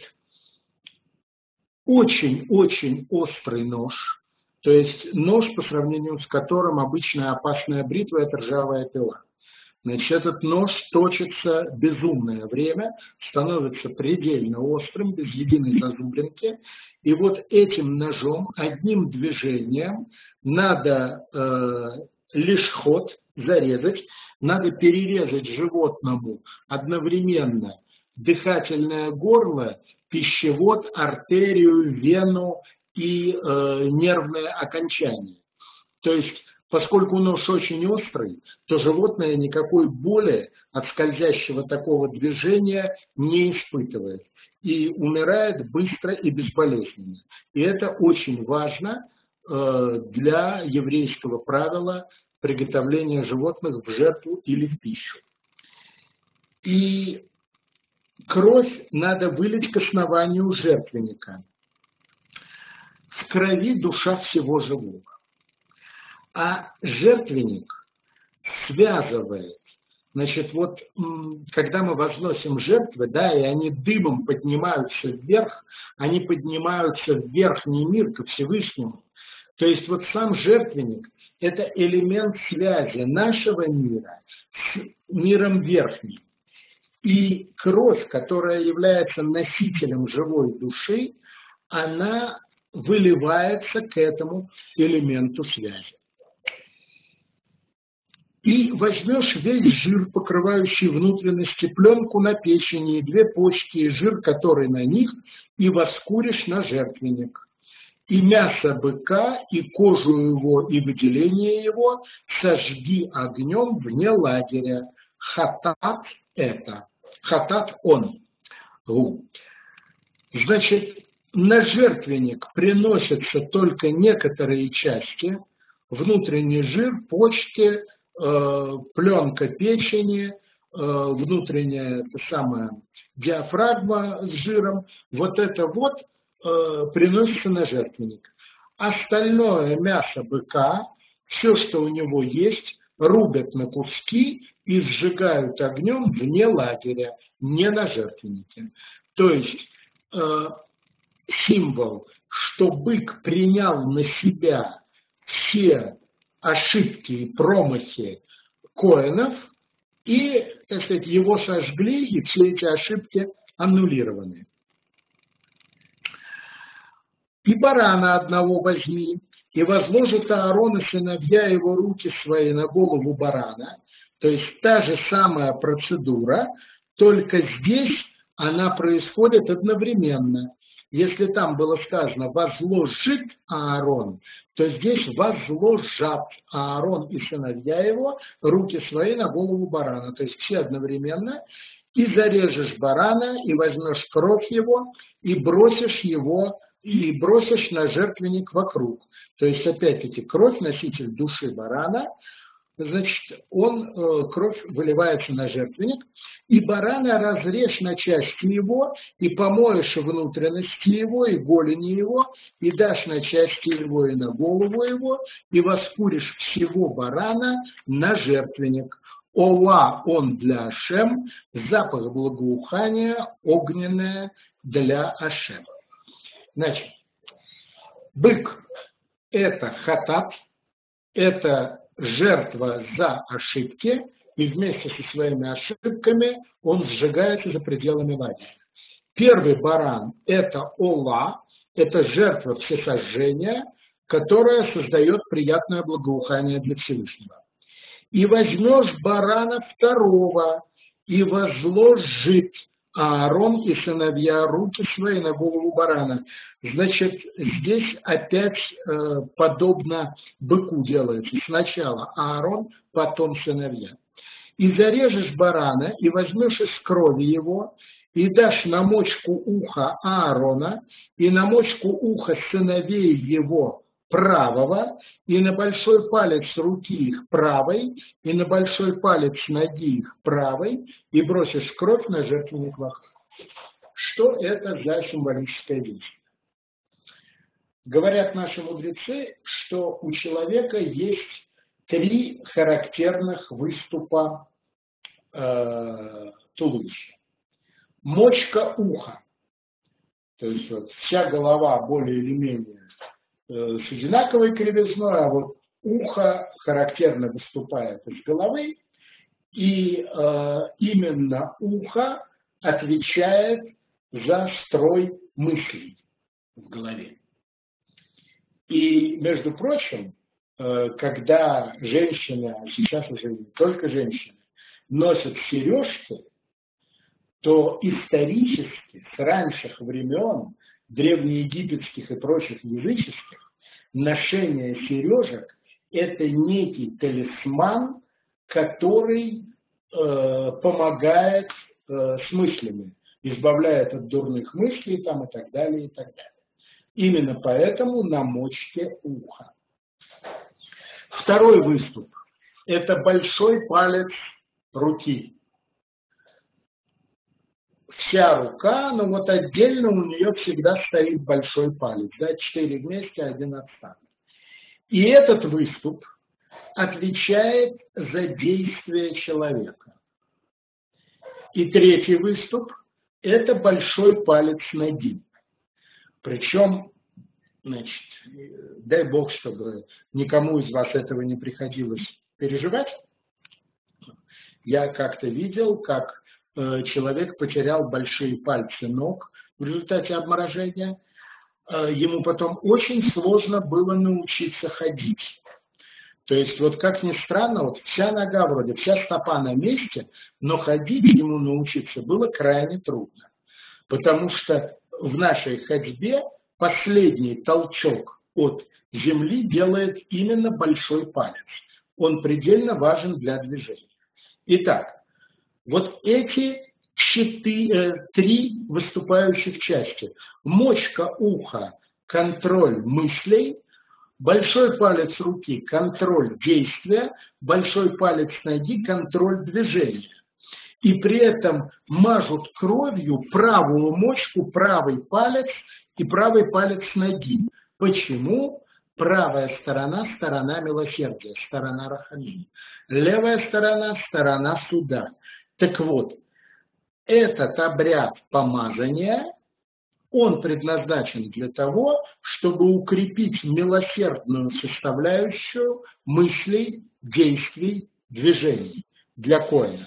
очень-очень острый нож, то есть нож, по сравнению с которым обычная опасная бритва – это ржавая пила. Значит, этот нож точится безумное время, становится предельно острым, без единой зазубринки. И вот этим ножом, одним движением, надо э, лишхот, зарезать, надо перерезать животному одновременно дыхательное горло, пищевод, артерию, вену и э, нервное окончание. То есть, поскольку нож очень острый, то животное никакой боли от скользящего такого движения не испытывает и умирает быстро и безболезненно. И это очень важно для еврейского правила приготовления животных в жертву или в пищу. И кровь надо вылить к основанию жертвенника. В крови душа всего живого. А жертвенник связывает, значит, вот когда мы возносим жертвы, да, и они дымом поднимаются вверх, они поднимаются в верхний мир, ко Всевышнему. То есть вот сам жертвенник – это элемент связи нашего мира с миром верхним. И кровь, которая является носителем живой души, она выливается к этому элементу связи. И возьмешь весь жир, покрывающий внутренности, пленку на печени, две почки и жир, который на них, и воскуришь на жертвенник. И мясо быка, и кожу его, и выделение его сожги огнем вне лагеря. Хатат это. Хатат он. Значит, на жертвенник приносятся только некоторые части, внутренний жир, почки, пленка печени, внутренняя это самая диафрагма с жиром, вот это вот приносится на жертвенник. Остальное мясо быка, все, что у него есть, рубят на куски и сжигают огнем вне лагеря, не на жертвеннике. То есть э, символ, что бык принял на себя все ошибки и промахи коэнов, и, так сказать, его сожгли, и все эти ошибки аннулированы. И барана одного возьми, и возложит Аарон и сыновья его руки свои на голову барана. То есть та же самая процедура, только здесь она происходит одновременно. Если там было сказано «возложит Аарон», то здесь возложат Аарон и сыновья его руки свои на голову барана. То есть все одновременно. и зарежешь барана, и возьмешь кровь его, и бросишь его, и бросишь на жертвенник вокруг. То есть, опять-таки, кровь, носитель души барана, значит, он, кровь выливается на жертвенник, и барана разрежь на части его, и помоешь внутренности его, и голени его, и дашь на части его, и на голову его, и воскуришь всего барана на жертвенник. Ола он для Ашем, запах благоухания, огненное для Ашема. Значит, бык – это хатат, это жертва за ошибки, и вместе со своими ошибками он сжигается за пределами лагеря. Первый баран – это ола, это жертва всесожжения, которая создает приятное благоухание для Всевышнего. И возьмешь барана второго, и возложит Аарон и сыновья руки свои на голову барана. Значит, здесь опять э, подобно быку делается. Сначала Аарон, потом сыновья. И зарежешь барана, и возьмешь из крови его, и дашь на мочку уха Аарона, и на мочку уха сыновей его правого, и на большой палец руки их правой, и на большой палец ноги их правой, и бросишь кровь на жертвенник вокруг. Что это за символическое действие? Говорят наши мудрецы, что у человека есть три характерных выступа э, туловища. Мочка уха, то есть вот вся голова более или менее с одинаковой кривизной, а вот ухо характерно выступает из головы, и э, именно ухо отвечает за строй мыслей в голове. И, между прочим, э, когда женщины, а сейчас уже не только женщины, носят сережки, то исторически, с ранних времен, древнеегипетских и прочих языческих, ношение сережек – это некий талисман, который э, помогает э, с мыслями, избавляет от дурных мыслей там, и так далее, и так далее. Именно поэтому на мочке уха. Второй выступ – это большой палец руки. Вся рука, но вот отдельно у нее всегда стоит большой палец, да, четыре вместе, один отстанет. И этот выступ отвечает за действие человека. И третий выступ – это большой палец ноги. Причем, значит, дай Бог, чтобы никому из вас этого не приходилось переживать. Я как-то видел, как человек потерял большие пальцы ног в результате обморожения. Ему потом очень сложно было научиться ходить. То есть, вот как ни странно, вот вся нога вроде, вся стопа на месте, но ходить ему научиться было крайне трудно. Потому что в нашей ходьбе последний толчок от земли делает именно большой палец. Он предельно важен для движения. Итак, вот эти четыре, три выступающих части. Мочка уха – контроль мыслей, большой палец руки – контроль действия, большой палец ноги – контроль движения. И при этом мажут кровью правую мочку, правый палец и правый палец ноги. Почему? Правая сторона – сторона милосердия, сторона рахамим. Левая сторона – сторона суда. Так вот, этот обряд помазания, он предназначен для того, чтобы укрепить милосердную составляющую мыслей, действий, движений для коэна.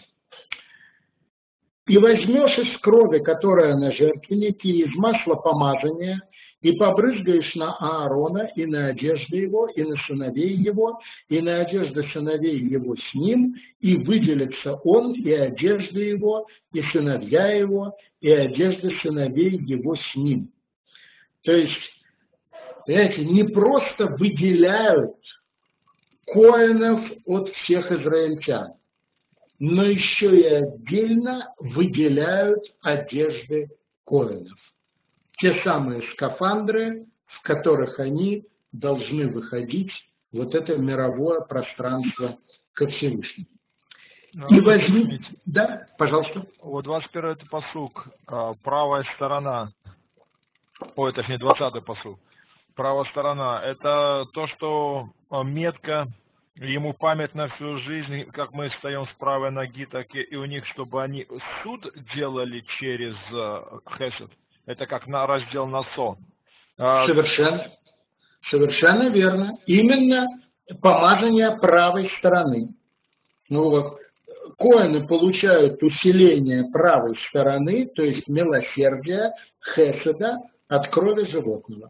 И возьмешь из крови, которая на жертвеннике, из масла помазания, и побрызгаешь на Аарона, и на одежды его, и на сыновей его, и на одежды сыновей его с ним, и выделится он, и одежды его, и сыновья его, и одежды сыновей его с ним. То есть, понимаете, не просто выделяют коэнов от всех израильтян, но еще и отдельно выделяют одежды коэнов. Те самые скафандры, в которых они должны выходить в вот это мировое пространство ко Всевышнему.
Ну,
и возьми... Да, пожалуйста.
Вот двадцать первый это пасук, правая сторона, ой, точнее двадцатый пасук, правая сторона, это то, что метка, ему память на всю жизнь, как мы встаем с правой ноги, так и у них, чтобы они суд делали через хесед, это как на раздел на сон.
Совершенно, совершенно верно. Именно помазание правой стороны. Ну вот, коэны получают усиление правой стороны, то есть милосердия, хеседа от крови животного.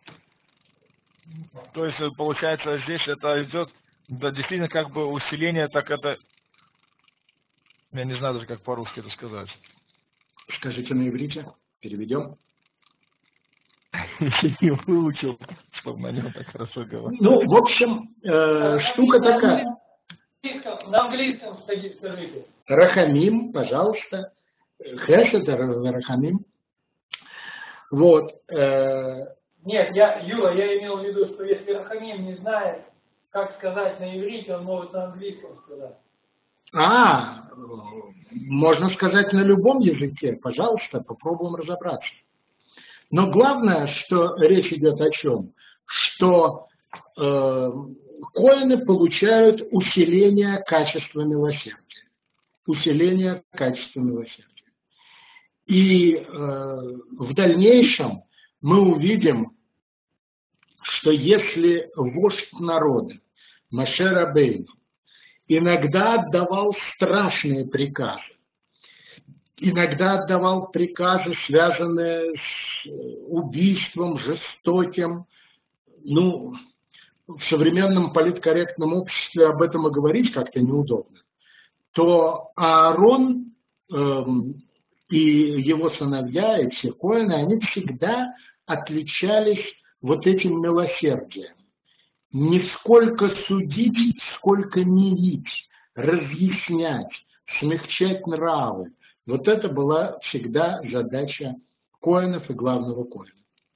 То есть, получается, здесь это идет, да, действительно, как бы усиление, так это, я не знаю даже, как по-русски это сказать.
Скажите на иврите, переведем.
Я не выучил, чтобы на нем так хорошо говорить.
Ну, в общем, э, штука такая.
На английском скажите.
Рахамим, пожалуйста. Хесед, рахамим. Вот. Э,
Нет, я, Юра, я имел в виду, что если рахамим не знает, как сказать на иврите, он может на английском сказать.
А, можно сказать на любом языке. Пожалуйста, попробуем разобраться. Но главное, что речь идет о чем? Что э, коэны получают усиление качества милосердия. Усиление качества милосердия. И э, в дальнейшем мы увидим, что если вождь народа, Моше Рабейну, иногда отдавал страшные приказы, иногда отдавал приказы, связанные с убийством, жестоким. Ну, в современном политкорректном обществе об этом и говорить как-то неудобно. То Аарон э, и его сыновья, и все коэны, они всегда отличались вот этим милосердием. Не сколько судить, сколько мирить, разъяснять, смягчать нравы. Вот это была всегда задача коэнов и главного коэна.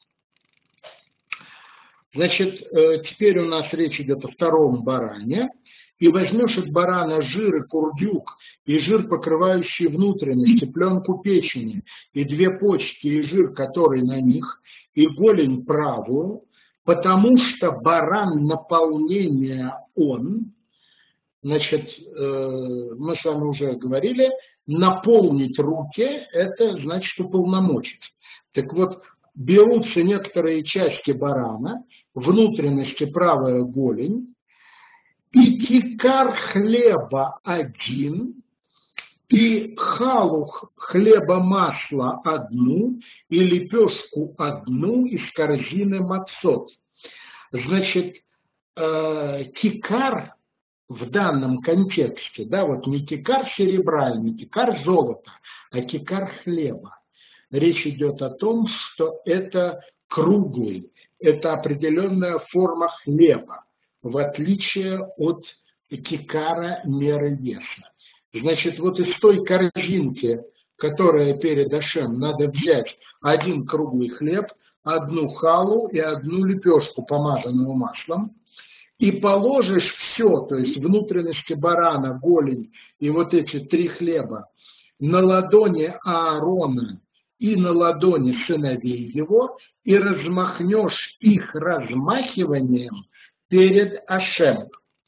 Значит, теперь у нас речь идет о втором баране. И возьмешь от барана жир и курдюк, и жир, покрывающий внутренности, пленку печени, и две почки, и жир, который на них, и голень правую, потому что баран наполнения он, значит, мы с вами уже говорили, наполнить руки, это значит уполномочить. Так вот, берутся некоторые части барана, внутренности правая голень, и кикар хлеба один, и халух хлеба масла одну, и лепешку одну из корзины мацот. Значит, э, кикар в данном контексте, да, вот не кикар серебра, не кикар золота, а кикар хлеба. Речь идет о том, что это круглый, это определенная форма хлеба, в отличие от кикара меры веса. Значит, вот из той корзинки, которая перед Ашем, надо взять один круглый хлеб, одну халу и одну лепешку, помазанную маслом, и положишь все, то есть внутренности барана, голень и вот эти три хлеба на ладони Аарона и на ладони сыновей его, и размахнешь их размахиванием перед Ашем.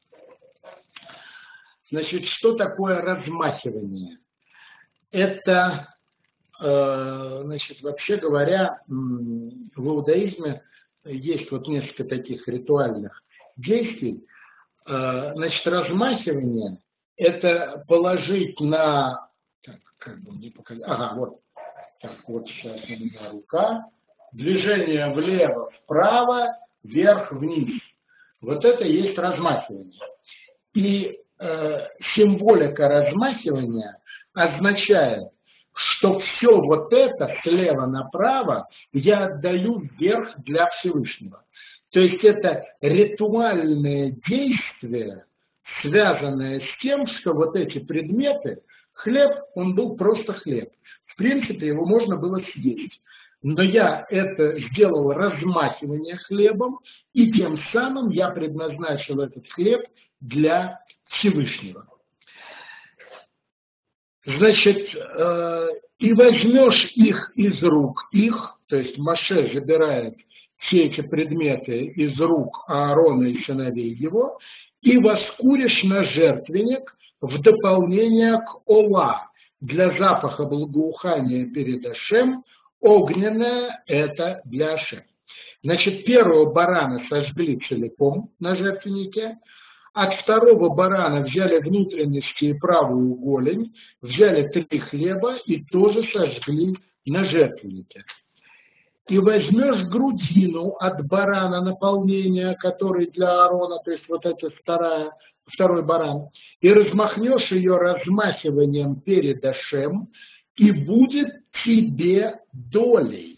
Значит, что такое размахивание? Это, э, значит, вообще говоря, в иудаизме есть вот несколько таких ритуальных действий. Э, значит, размахивание – это положить на, так, как бы мне показать, ага, вот, так, вот сейчас у меня рука, движение влево, вправо, вверх, вниз. Вот это и есть размахивание. И э, символика размахивания означает, что все вот это слева направо я отдаю вверх для Всевышнего. То есть это ритуальное действие связанное с тем, что вот эти предметы, хлеб, он был просто хлеб. В принципе, его можно было съесть. Но я это сделал размахивание хлебом, и тем самым я предназначил этот хлеб для Всевышнего. Значит, э, и возьмешь их из рук их, то есть Моше забирает все эти предметы из рук Аарона и сыновей его, и воскуришь на жертвенник в дополнение к ола, для запаха благоухания перед Ашем, огненное это для Ашем. Значит, первого барана сожгли целиком на жертвеннике, от второго барана взяли внутренности и правую голень, взяли три хлеба и тоже сожгли на жертвеннике. И возьмешь грудину от барана наполнения, который для Аарона, то есть вот это вторая, второй баран, и размахнешь ее размахиванием перед Ашем, и будет тебе долей.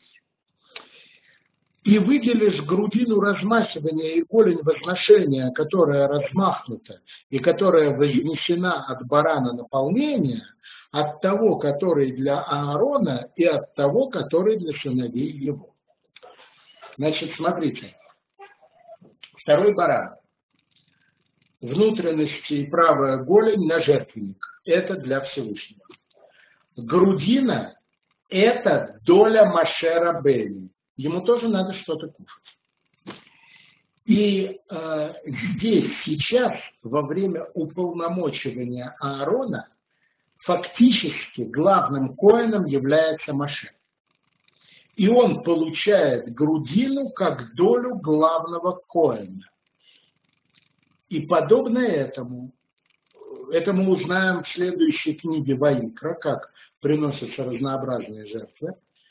И выделишь грудину размахивания и голень возношения, которая размахнута и которая вознесена от барана наполнения, от того, который для Аарона, и от того, который для сыновей его. Значит, смотрите. Второй баран. Внутренности и правая голень на жертвенник. Это для Всевышнего. Грудина – это доля Моше Рабейну. Ему тоже надо что-то кушать. И э, здесь сейчас, во время уполномочивания Аарона, фактически главным коэном является Моше. И он получает грудину как долю главного коэна. И подобно этому, это мы узнаем в следующей книге Ваикра, как приносятся разнообразные жертвы,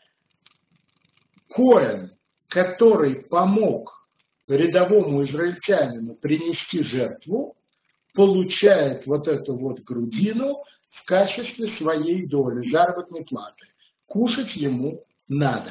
коэн, который помог рядовому израильтянину принести жертву, получает вот эту вот грудину в качестве своей доли, заработной платы. Кушать ему надо.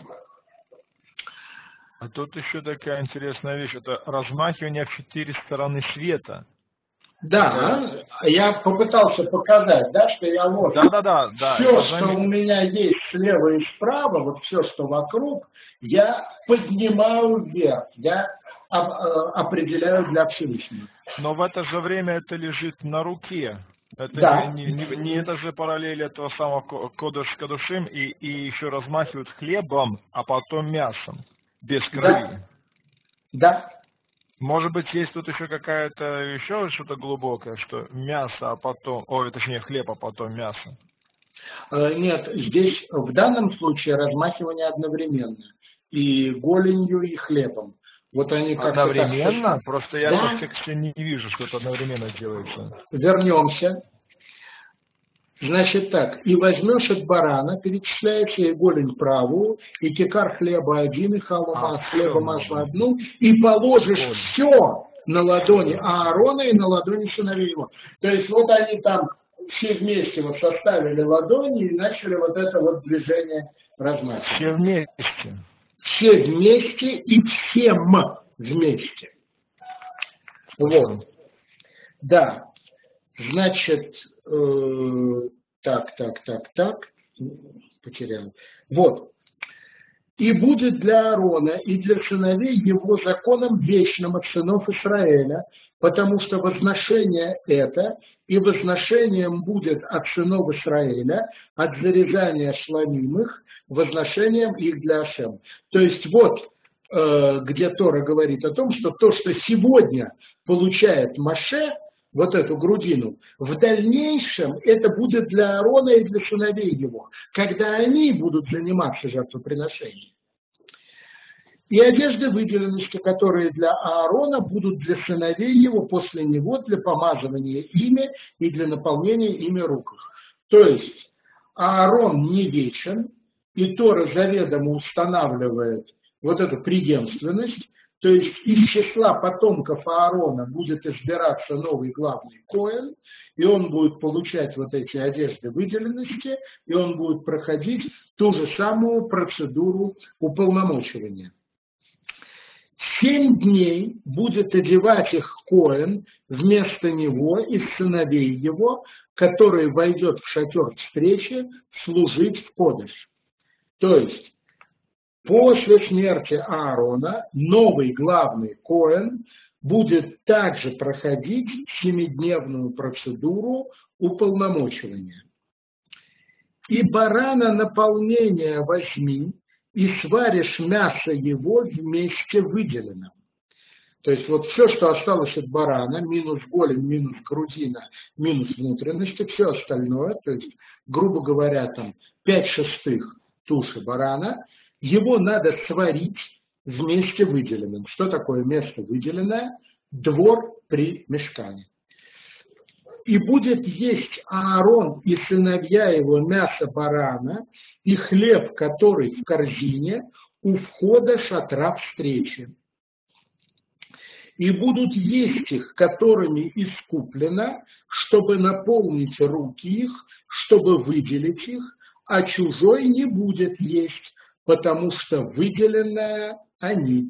А тут еще такая интересная вещь, это размахивание в четыре стороны света.
Да, да, я попытался показать, да, что я вот
да, да, да, да,
все,
что
зам... у меня есть слева и справа, вот все, что вокруг, я поднимаю вверх, я определяю для Всевышнего.
Но в это же время это лежит на руке. Это
да.
не, не, не это же параллель этого самого кодыш кадушим и, и еще размахивают хлебом, а потом мясом, без крови.
Да. да.
Может быть, есть тут еще какая-то, еще что-то глубокое, что мясо, а потом, ой, точнее, хлеб, а потом мясо?
Нет, здесь в данном случае размахивание одновременно. И голенью, и хлебом. Вот они как-то
одновременно?
Так...
Просто я
да.
в тексте не вижу, что это одновременно делается.
Вернемся. Значит так, и возьмешь от барана, перечисляется и голень правую, и кикар хлеба один, и халума
а,
хлеба масло одну, и положишь Ой. все на ладони Аарона и на ладони сыновей его. То есть вот они там все вместе вот составили ладони и начали вот это вот движение размахивать.
Все вместе.
Все вместе и всем вместе. Вот. Да. Значит, э, так, так, так, так, потерял. Вот. И будет для Аарона и для сыновей его законом вечным от сынов Израиля, потому что возношение это, и возношением будет от сынов Израиля, от зарезания шломимых, возношением их для Ашем. То есть вот, э, где Тора говорит о том, что то, что сегодня получает Моше, вот эту грудину, в дальнейшем это будет для Аарона и для сыновей его, когда они будут заниматься жертвоприношением. И одежды выделенности, которые для Аарона, будут для сыновей его после него, для помазывания ими и для наполнения ими рук. То есть Аарон не вечен, и Тора заведомо устанавливает вот эту преемственность. То есть из числа потомков Аарона будет избираться новый главный коэн, и он будет получать вот эти одежды выделенности, и он будет проходить ту же самую процедуру уполномочивания. Семь дней будет одевать их Коэн вместо него из сыновей его, который войдет в шатер встречи, служить в Кодеш. То есть, после смерти Аарона новый главный Коэн будет также проходить семидневную процедуру уполномочивания. И барана наполнения возьми, и сваришь мясо его вместе выделенным. То есть вот все, что осталось от барана, минус голень, минус грудина, минус внутренности, все остальное, то есть, грубо говоря, там пять шестых туши барана, его надо сварить вместе выделенным. Что такое место выделенное? Двор при мишкане. И будет есть Аарон и сыновья его мясо барана и хлеб, который в корзине у входа шатра встречи. И будут есть их, которыми искуплено, чтобы наполнить руки их, чтобы выделить их, а чужой не будет есть, потому что выделенное они.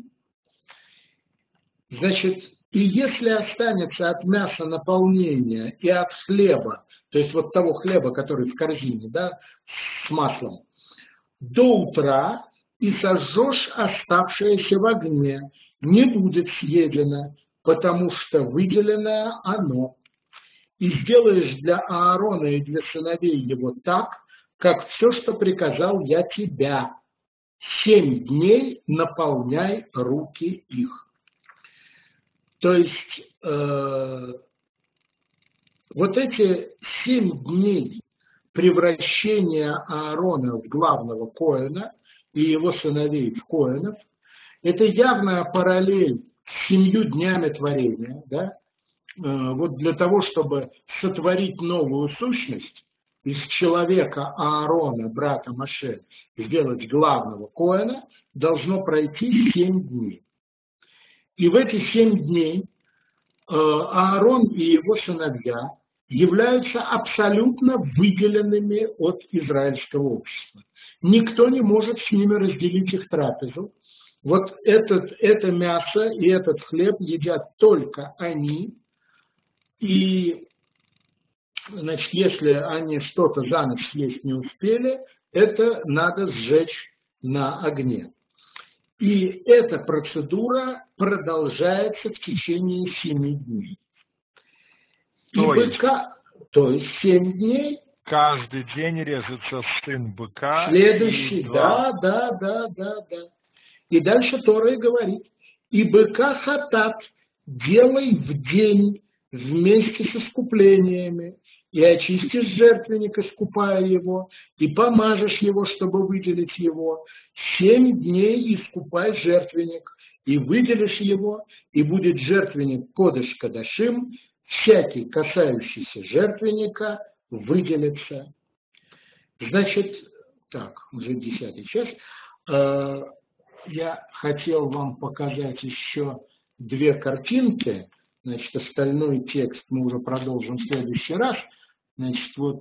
Значит, и если останется от мяса наполнения и от хлеба, то есть вот того хлеба, который в корзине, да, с маслом, до утра и сожжешь оставшееся в огне, не будет съедено, потому что выделенное оно. И сделаешь для Аарона и для сыновей его так, как все, что приказал я тебя. Семь дней наполняй руки их. То есть э, вот эти семь дней превращения Аарона в главного коэна и его сыновей в коэнов, это явная параллель с семью днями творения, да? э, вот для того, чтобы сотворить новую сущность, из человека Аарона, брата Моше, сделать главного коэна, должно пройти семь дней. И в эти семь дней Аарон и его сыновья являются абсолютно выделенными от израильского общества. Никто не может с ними разделить их трапезу. Вот этот, это мясо и этот хлеб едят только они. И, значит, если они что-то за ночь съесть не успели, это надо сжечь на огне. И эта процедура продолжается в течение семи дней. И
то,
быка,
есть,
то есть семь дней.
Каждый день резается сын быка.
Следующий, да, да, да, да, да. И дальше Тора и говорит: и быка хатат делай в день вместе с искуплениями, и очистишь жертвенник, искупая его, и помажешь его, чтобы выделить его. Семь дней искупай жертвенник, и выделишь его, и будет жертвенник кодеш кадашим, всякий, касающийся жертвенника, выделится. Значит, так, уже десятый час. Я хотел вам показать еще две картинки. Значит, остальной текст мы уже продолжим в следующий раз. Значит, вот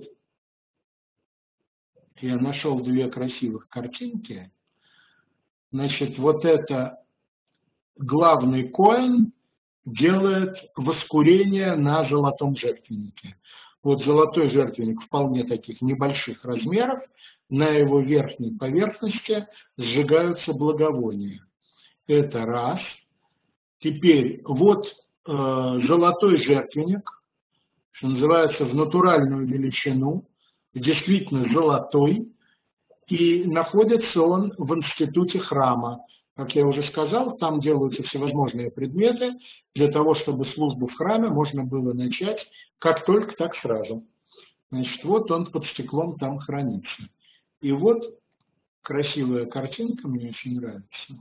я нашел две красивых картинки. Значит, вот это главный коэн делает воскурение на золотом жертвеннике. Вот золотой жертвенник вполне таких небольших размеров. На его верхней поверхности сжигаются благовония. Это раз. Теперь вот э, золотой жертвенник, что называется, в натуральную величину, действительно золотой, и находится он в институте храма. Как я уже сказал, там делаются всевозможные предметы для того, чтобы службу в храме можно было начать как только, так сразу. Значит, вот он под стеклом там хранится. И вот красивая картинка, мне очень нравится.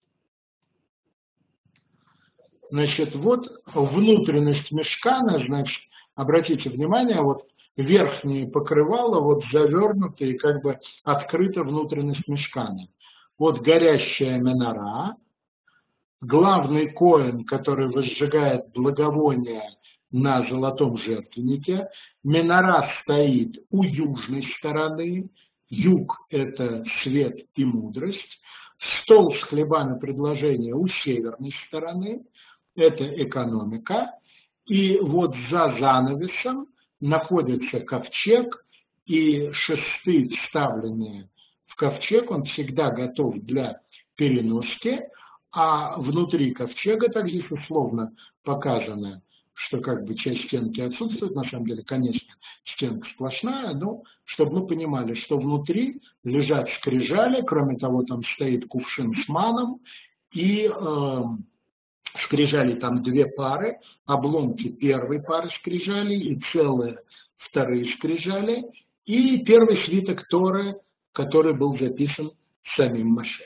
Значит, вот внутренность мишкана, значит, обратите внимание, вот верхние покрывала, вот завернутые, как бы открыта внутренность мишкана. Вот горящая минора, главный коэн, который возжигает благовония на золотом жертвеннике. Минора стоит у южной стороны. Юг – это свет и мудрость. Стол с хлебами предложения у северной стороны, это экономика. И вот за занавесом находится ковчег, и шесты, вставленные в ковчег, он всегда готов для переноски, а внутри ковчега, так здесь условно показано, что как бы часть стенки отсутствует, на самом деле, конечно, стенка сплошная, но чтобы мы понимали, что внутри лежат скрижали, кроме того, там стоит кувшин с маном, и э, скрижалей там две пары, обломки первой пары скрижалей и целые вторые скрижали, и первый свиток Торы, который был записан самим Моше.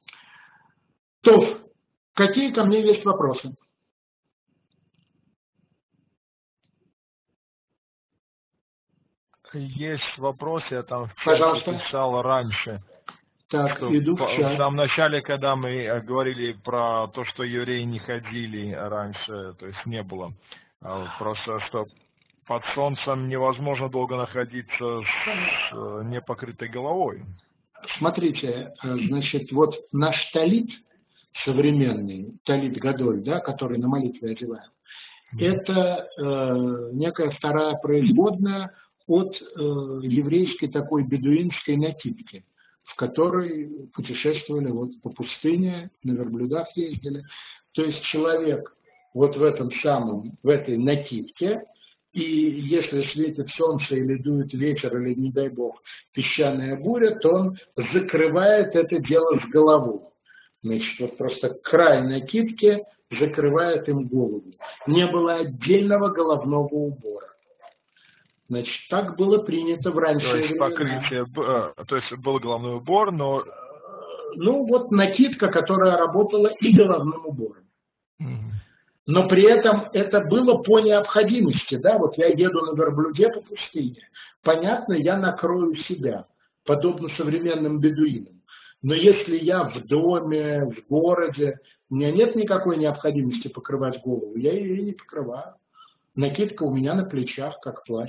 То, какие ко мне есть вопросы?
Есть вопрос, я там в
Пожалуйста.
чате писал раньше.
Так,
что
иду в
в
чат.
самом начале, когда мы говорили про то, что евреи не ходили раньше, то есть не было, просто что под солнцем невозможно долго находиться с непокрытой головой.
Смотрите, значит, вот наш талит современный, талит Гадоль, да, который на молитве одеваем, это э, некая вторая производная от э, еврейской такой бедуинской накидки, в которой путешествовали вот по пустыне, на верблюдах ездили. То есть человек вот в этом самом, в этой накидке, и если светит солнце или дует ветер, или, не дай бог, песчаная буря, то он закрывает это дело с головой. Значит, вот просто край накидки закрывает им голову. Не было отдельного головного убора. Значит, так было принято в ранние
То есть
времена.
покрытие, то есть был головной убор, но...
Ну, вот накидка, которая работала и головным убором. Но при этом это было по необходимости, да, вот я еду на верблюде по пустыне. Понятно, я накрою себя, подобно современным бедуинам. Но если я в доме, в городе, у меня нет никакой необходимости покрывать голову, я ее не покрываю. Накидка у меня на плечах, как плащ.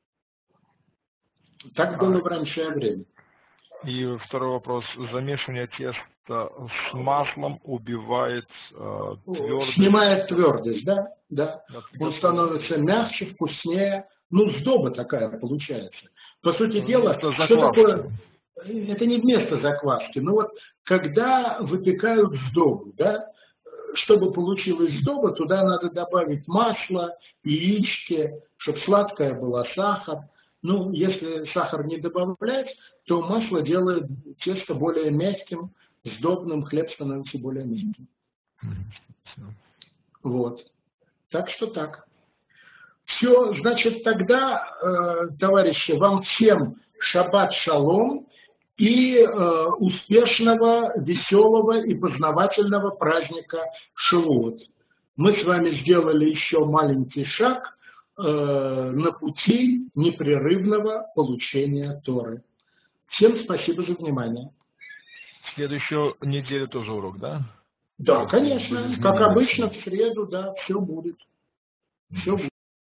Так было в раннее время.
И второй вопрос. Замешивание теста с маслом убивает э, твердость?
Снимает твердость, да? Да. Он становится мягче, вкуснее. Ну, сдоба такая получается. По сути
Ну,
дела,
что
закваски. Такое... Это не вместо закваски. Но вот когда выпекают сдобу, да, чтобы получилась сдоба, туда надо добавить масло, яички, чтобы сладкая была, сахар. Ну, если сахар не добавлять, то масло делает тесто более мягким, сдобным, хлеб становится более мягким. Вот. Так что так. Все, значит, тогда, э, товарищи, вам всем шаббат шалом и э, успешного, веселого и познавательного праздника Шавуот. Мы с вами сделали еще маленький шаг э, на пути непрерывного получения Торы. Всем спасибо за внимание.
Следующую неделю тоже урок, да?
Да, конечно. Как обычно, в среду, да, все будет. Все будет.